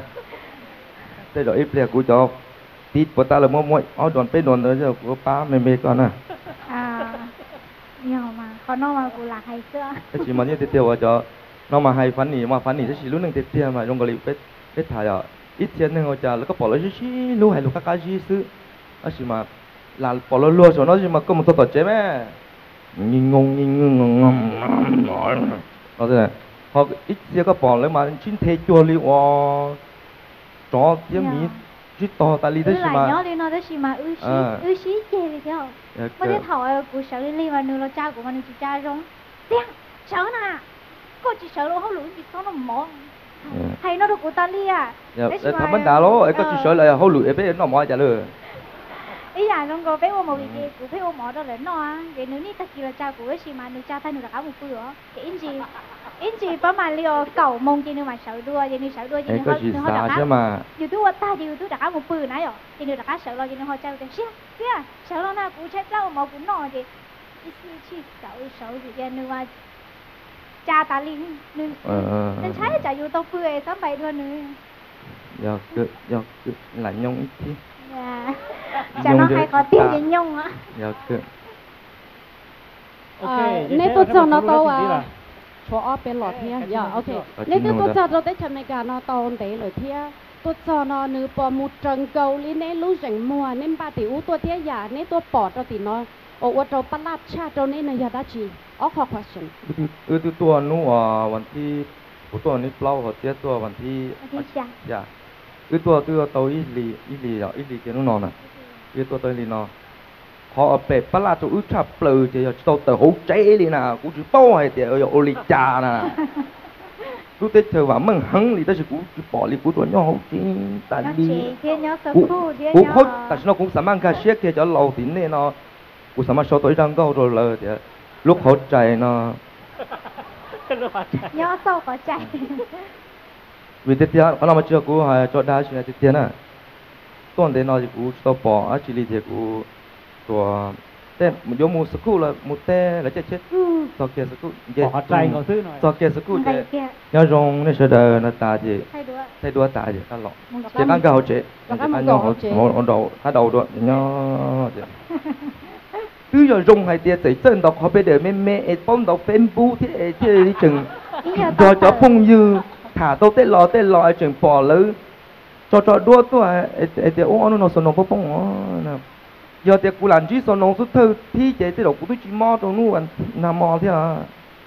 thế rồi ít liền của cho tít của ta là mua mua áo đòn pê đòn rồi của ba mê mê con nè à nhiều mà còn nó mà của là hay xưa chỉ mà như thế tiêu cho nó mà hay phán nỉ mà phán nỉ sẽ chỉ lúc nâng tiệt tiệt mà trong cái liệu biết biết thải à ít tiền nên người cha nó có bỏ lỡ chỉ lúc hay lúc các cái gì xứ à chỉ mà là bỏ lỡ luôn rồi nó chỉ mà có một tổ tổ chế mẹ nhìn ngông nhìn ngông ngông nó thế này họ ít tiền có bỏ lỡ mà chính thế chua li wow chó tiêm mì chỉ to ta li đấy chỉ mà nhớ đi nó đấy chỉ mà ư xí ư xí chê đi theo mà thế thọ của sợ đi li mà nương lo cha của mình chỉ cha rong tiếng sợ nè cô chỉ sợ luôn không lủi vì sao nó mỏ hay nó được của ta li à đấy thằng bên đá lố ấy có chỉ sợ là không lủi ấy bé nó mỏ chả được ý là nó có bé ô màu gì của bé ô mỏ đó là nó à để nếu như ta chỉ là cha của ấy chỉ mà nương cha thay nương là áo một bữa cái in gì in gì bao mà liều cẩu mông chỉ nương mà sợ đua chỉ nương sợ đua chỉ nương họ nương họ đặt á YouTube ta thì YouTube đặt áo một bữa nãy rồi chỉ nương đặt áo sợ lo chỉ nương họ chơi cái xía xía sợ lo na cũng chết lâu mà cũng nọ thì chỉ chỉ sợ sợ gì vậy nương mà cha ta li nương nên trái cha yêu tao bữa sắm bậy luôn nương giờ cứ giờ cứ là nhung ít chứ dạ cha nó hay có tiền với nhung á giờ cứ nếu tôi cho nó tao à cho ở bên lọt thia, dạ ok. Nếu tôi cho tôi tới chăm mấy cái nó tao để lọt thia, tôi cho nó nửa bỏ một trần cầu lý nếu lú rảnh mùa nên ba tiểu tôi thia giả nếu tôi bỏ cho thì nó ở ở trong bắt lát cha cho nên là giờ đã chỉ. All question. Ừ tôi tôi nó àวันที่ผมตัวนี้เปล่าเขาเจ้าตัววันที่dạ ừ tôi tôi tôi ít lì ít lì rồi ít lì cái nó nọ nè ừ tôi tôi lì nọ họ ở bể bắt lát tôi ướt chập lừ thì tôi từ hố cháy đi nè cũng chỉ to hay thì ở ô lì trà nè lúc tết thời và mừng hăng thì ta chỉ cũng bỏ đi cũng tuổi nhỏ hậu chi tại đi cũng cũng hốt tại nó cũng sắm ăn cà xếp kia cho lâu tín này nó cũng sắm ăn số tuổi đang câu rồi lờ thì lúc hốt chạy nó nhỏ sau có chạy vì tết tiết có làm chưa cũng hay cho đa chuyện tết tiết nè tuần đấy nó thì cũng tao bỏ ở chỉ lý thì cũngตัวแต่มันยกมือสักครู่ละมือแต่แล้วจะเช็ดต่อเกียร์สักครู่เจ็ดต่อเกียร์สักครู่เจ็ดย้อนรงนี่เสด็จนาตาเจ็ดใช้ตัวตาเจ็ดตลอดเจ็ดกันก็เขาเจ็ดเจ็ดกันย่อเขาเขาđầuเขาđầuด้วยย่อเจ็ดcứ giờ rung hay tiệt tới chân đọc họ bây giờ mẹ mẹ bông đọc phim bu thế thế đi chừng rồi cho phong dư thả tao tết lò tết lò chừng bỏ lứ cho cho đua tôi ấy tiệt ô nó nó sồn nó bông bông giờ tiệt cụ làm gì sồn nó xuất thơ thì chế tiệt đầu cụ tôi chỉ mò trong nu anh nằm mò thế à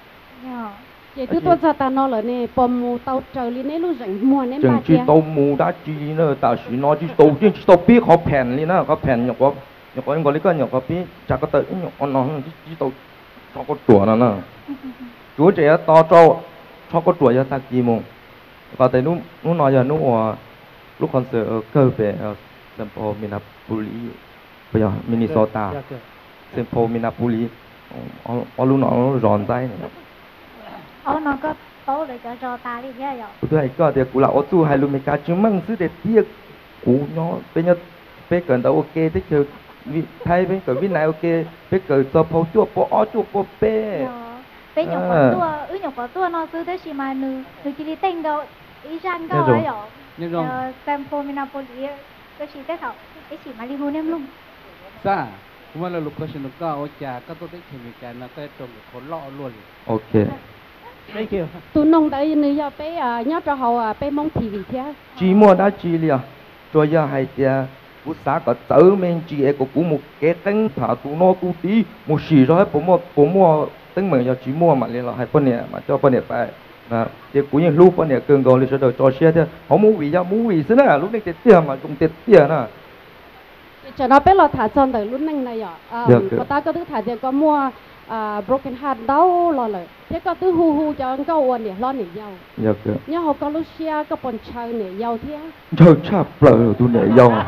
chế thứ tôi cho ta nó là nè bom mù tàu trời lên nè lúc rảnh mùa nè chừng chỉ tàu mù đã chỉ nữa ta chỉ nó chỉ tàu chỉ tàu biết họ phèn lên nó có phèn nhọc có nhọc có những cái nhọc có biết chả có tự nhọc nó chỉ chỉ tàu cho có tuổi nó nè chúa trẻ to trâu cho có tuổi cho ta kỳ mùng và tại lúc lúc nói giờ lúc lúc concert ở cơ về Sample Minneapolis bây giờ Minnesota Sample Minneapolis ở lúc nó ròn tay này ở nó có tố để cho cho ta đi thế rồi tôi hay có thì cụ là ở tu hay luôn mấy cái chứng minh sự để tiếc cụ nó bây giờ bây giờ đâu ok thế chứ thay bây giờ bên này ok bây giờ cho phô chua phô ó chua phô bê bây giờ có tua ư nhọc có tua nó cứ thế chỉ mà nữ nữ chỉ đi tên đâu ý rằng đâu ấy rồi Sample Minneapolis cái chỉ thế thôi cái chỉ mà đi mua nem luôn sao mà là lúc question lúc đó cha các tôi thấy mình cái nó cái trong cái khốn lọ luôn ok thank you tụi nông tại nữ giờ bé à nhớ cho hậu à bé mong thì vì thế chỉ mua đã chỉ liền rồi giờ hay tia cú xã có tử men chỉ ấy có cú một cái tính thả tụ nó tụ tí một xì rồi bố mua bố mua tính mình giờ chỉ mua mà liền là hai phân nè mà cho phân nè phải là thì cú như lúc phân nè cường cầu liền sẽ được cho xe thế không muốn vì sao muốn vì thế nào lúc này tiền tiền mà dùng tiền tiền nè cho nó bé là thả chân tới lúc này này à có ta có thứ thả tiền có mua à broken heart đau loเลยthế có thứ hu hu cho anh câu nè lo nè giàu dạ kìa nhớ họ có lúc xe có bọn chơi nè giàu thế chơi chắp lời tôi nè giàu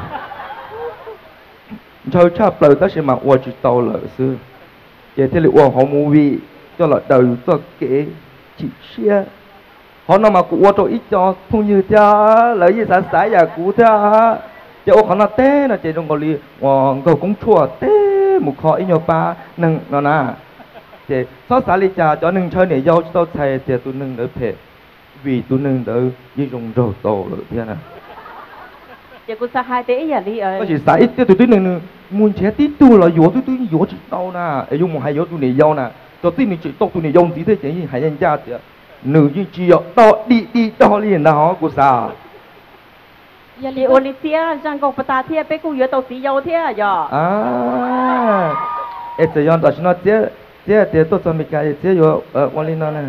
chơi chắp lời ta sẽ mặc qua chỉ tàu lợi xưa vậy thì liệu họ mua vì cho là đầu cho kế chỉ xe họ nó mà cụ cho ít cho không như cha lợi gì sáng sáng giờ cụ cha chứ họ nó té nó chỉ trong cái li họ cầu cũng chua té một khó ít nhiều ba nâng nó nà thì số xã li cha cho nâng chơi này giàu cho thầy thì tôi nâng đỡ phê vì tôi nâng đỡ như dùng rổ tổ rồi thế này giờ cô sa hai tế giờ đi có chỉ xã ít tôi tôi nâng muốn chế tí tu là yếu tôi tôi yếu chỉ tao nè ấy dùng một hai yếu tôi này giàu nè cho tí này chỉ tao tôi này giàu gì thế chỉ hai nhân gia thì nữ như chi đó đi đi đó liền đó của sao thì Olivia rằng có bắt ta thiệt bé cũng nhớ tàu xí dầu thiệt giờ à em sẽ dọn đó xin nó tiếc tiếc tiếc tôi cho mình cái tiếc yo ở quan liên nó nè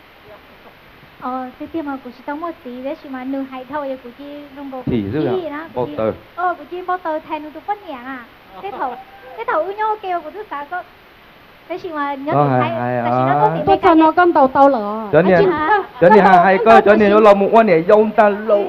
ờ thế thì mà cũng chỉ tao một tí đấy chỉ mà nửa hai thầu vậy cũng chỉ dùng bộ thì chứ là bao tờ ờ cũng chỉ bao tờ thay nửa tụ phân nhẹ à thế thầu thế thầu ưu nhau kêu của tôi sao có thế chỉ mà nhớ được hay tại chỉ nó có tí tôi cho nó con tàu tàu lửa cho nên cho nên hai hai cơ cho nên nó làm một quan hệ dông ta lâu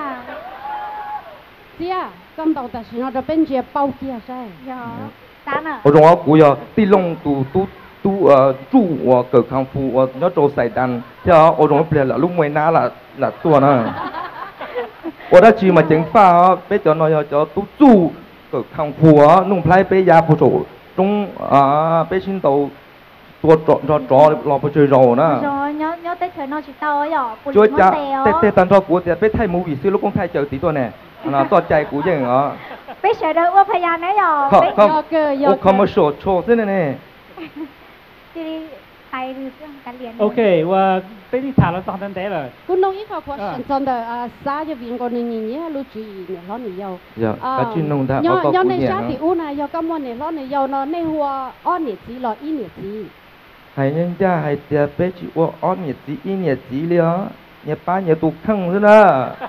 chị à con tàu tại nóจะเป็นเจียเป้าเกียใช่ dạ tán à 我仲我估呀，啲窿都都都呃住我个康复我要做晒单，之後我仲不了路沒拿啦啦多呢。我ได้ชีมาเจ๋งฟ้าไปจอนอยจอตู้จู่ก็ข้างผัวนุ่งพลายไปยาผู้โจตรงอ่าไปชินโตตัวจอจอจอรอไปเจอเรานะ rồi nhớ nhớ tới thời nó chỉ tao ấy à ช่วยจ้าเตะเตะตันทอกูจะไปไทยมูวี่ซื้อลูกกงไทยเจอตีตัวเนี่ยนะตัวใจกูยังเหรอไปเฉยเด้อว่าพยานนะหยอเขาไปเขาโอ้เขามาโชว์โชว์ซิเนี่ยที่ไทยหรือเรื่องการเรียน OK ว่าเป็นที่ถามเราตอนนั้นได้เลยคุณน้องอีกข้อ question 真的啊啥就变过年年嘢ลูจีเนี่ยล้อเนี่ยยาว dạ cái chuyên nông ta có có ยาว cú ใน nhẹ ชาติอูน่ะยาวก็มันเนี่ยล้อเนี่ยยาวเนาะในหัวอ้อเนี่ยจีล้ออีเนี่ยจี hay nhân gia hay tiệt bé chỉ ô ót nhiệt gì in nhiệt gì liền nhiệt ba nhiệt tụ khăng nữa nè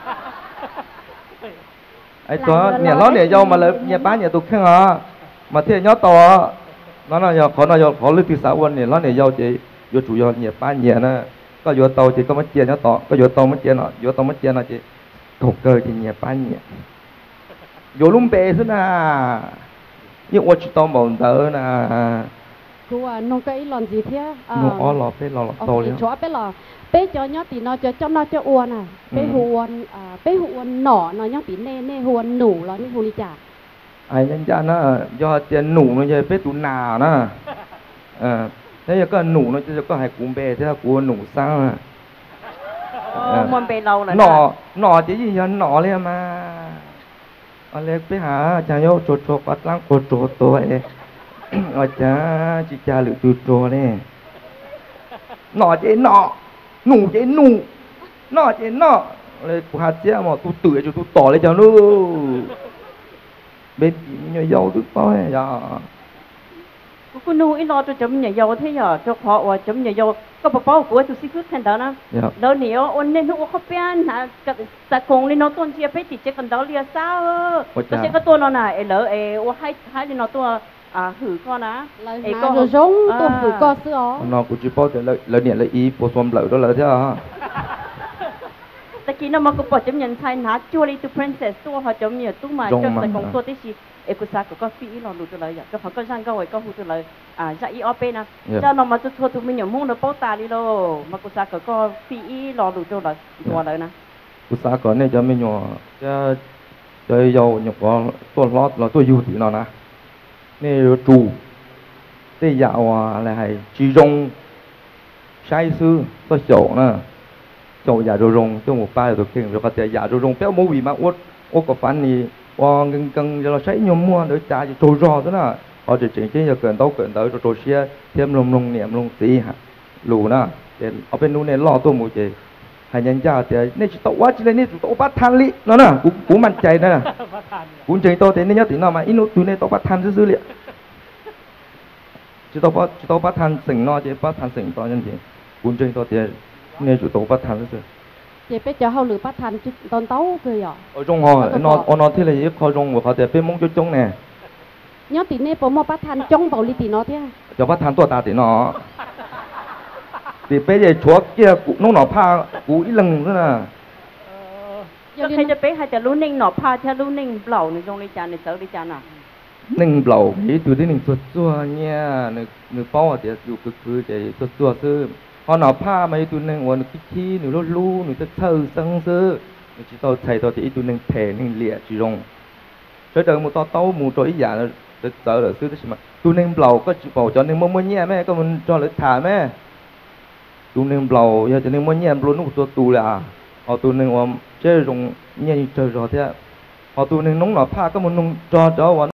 ai đó nhiệt lót nhiệt dâu mà là nhiệt ba nhiệt tụ khăng à mà thế nhớ to nó là giờ khó nó giờ khó lưu từ xã quân nhiệt lót nhiệt dâu chị vô chủ yếu nhiệt ba nhiệt nè có vô tàu thì có mất tiền nhớ to có vô tàu mất tiền nọ vô tàu mất tiền nọ chị cầu cơ thì nhiệt ba nhiệt vô lung bể thế nè nhưng ô chỉ tàu mỏng tớ nè กูอ่ะน้องก็อีหลอนจีเทีย nó ó lò bé lò lò to liền ชัวไปหรอเป้จอยอตีนอจะจอมนอจะอ้วนอ่ะเป้หวนอ่าเป้หวนหน่อนอยอตีเน่เน่หวนหนูแล้วนี่ฮูลิจ่า ai nhân gia nó do tiền nụ nó về bé tụ nà nó à thế giờ có nụ nóจะcó hai cún bè thế là cún nụ sang à มันเป็นเราเลย nọ nọ chỉ gì giờ nọ liền mà ở đây bé hả chàng yêu chột chột bắt lăng chột chột tôi ở cha chị cha lựa chột chột này nọ chỉ nọ nụ chỉ nụ nọ chỉ nọเลยกูหาเจ้ามาตูตื่นอยู่ตูต่อเลยจ้าลูกเบ็ดnhỏ dâu tức tối giờ cô nuôi ít lo cho chấm nhà dâu thế giờ cho họ và chấm nhà dâu có bảo bảo của tôi seafood thành đó nè đó nhiều ôn nên nó có bên hả cái sạc cùng lên nó tuôn chia bé thì chỉ cần đó lia sao nó sẽ có tuôn nó nè lỡ ê ô hai hai lên nó tuôn à hử con á ê con rồi giống tôi hử con xưa nó cũng chỉ bảo là là điện là ý bộ xóm lỡ đó là thế à ตะกี้น้องมันก็ปอดจำยันไทยนะจัวลีตัว princess ตัวเขาจำเนี่ยตู้มาจำใส่ของตัวที่ชีเอกุซาก็ฟีอีหลอนดูตัวเลยอ่ะก็เขาก็ช่างก็ไว้ก็หูตัวเลยอ่าจะอีออเป้นะเจ้าน้องมาจะทัวร์ตัวมันอย่างมุ่งเราเป้าตาดิโลมากุซาก็ก็ฟีอีหลอนดูตัวเลยตัวเลยนะกุซาก็เนี่ยจะไม่หยัวจะจะยาวหยัวก็ตัวล้อเราตัวยูตีเนาะนะนี่จูที่ยาวอะไรให้จีจงใช้ซื้อตัวโจนะ cho giả đồ rong cho một ba rồi kêu rồi có thể giả đồ rong béo mũ vì mà uất uất có phản thì qua gần gần giờ là sấy nhom mua để trả cho trôi rò đó nè họ chỉ chỉnh cái giờ cần tao cần tới rồi trôi xe thêm lông lông niệm lông xí hả lù nè để ở bênนู้นเนี่ยล่อตัวหมูเจให้ยันจ่าแต่เนี่ยจะตัวจะเนี่ยตัวปัดทันลิเนาะนะกูกูมั่นใจนะกูใจตัวแต่เนี่ยถึงเนาะมาอินุตัวเนี่ยตัวปัดทันซื่อๆเลยจะตัวปัดจะตัวปัดทันสิ่งเนาะจะปัดทันสิ่งตอนนั้นจริงกูใจตัวแต่เนี่ยจุดโตปัดทันแล้วสิเจ๊ไปเจอเขาหรือปัดทันจุดตอนเต้าเคยหรอ ở trong họ nó nó thế là ít khó trong của họ thì bên mông cho trong nè nhớ tí này bố mà bắtทันจ้องbảo li tí nó thế cho bắtทันตัวตาtí nó thì bây giờ chúa kia cũng nó nó pha cũng ít lần nữa nè ใครจะไปใครจะรู้นิ่งหนอพาถ้ารู้นิ่งเปล่าในตรงในจานในเสาในจานอ่ะนิ่งเปล่าที่ตัวที่หนึ่งตัวตัวเนี่ยหนึ่งหนึ่งเป้าเดี๋ยวอยู่คือคือจะตัวตัวซื้อhọ nào pha mấy tụi nên quần cái chi nửa lú lú nửa tất thơ sân sơ nửa chỉ tao thầy tao thì tụi nên thề nên lìa chỉ rong tới đời một tao tao một trôi giả là tất sợ là xưa đó mà tụi nên bầu có chỉ bầu cho nên mua mua nhẹ mẹ có mình cho lấy thả mẹ tụi nên bầu giờ cho nên mua nhẹ luôn nó tụi tụi là họ tụi nên ôm chơi rong nhẹ chơi rồi thế họ tụi nên nóng nào pha có mình nóng cho cho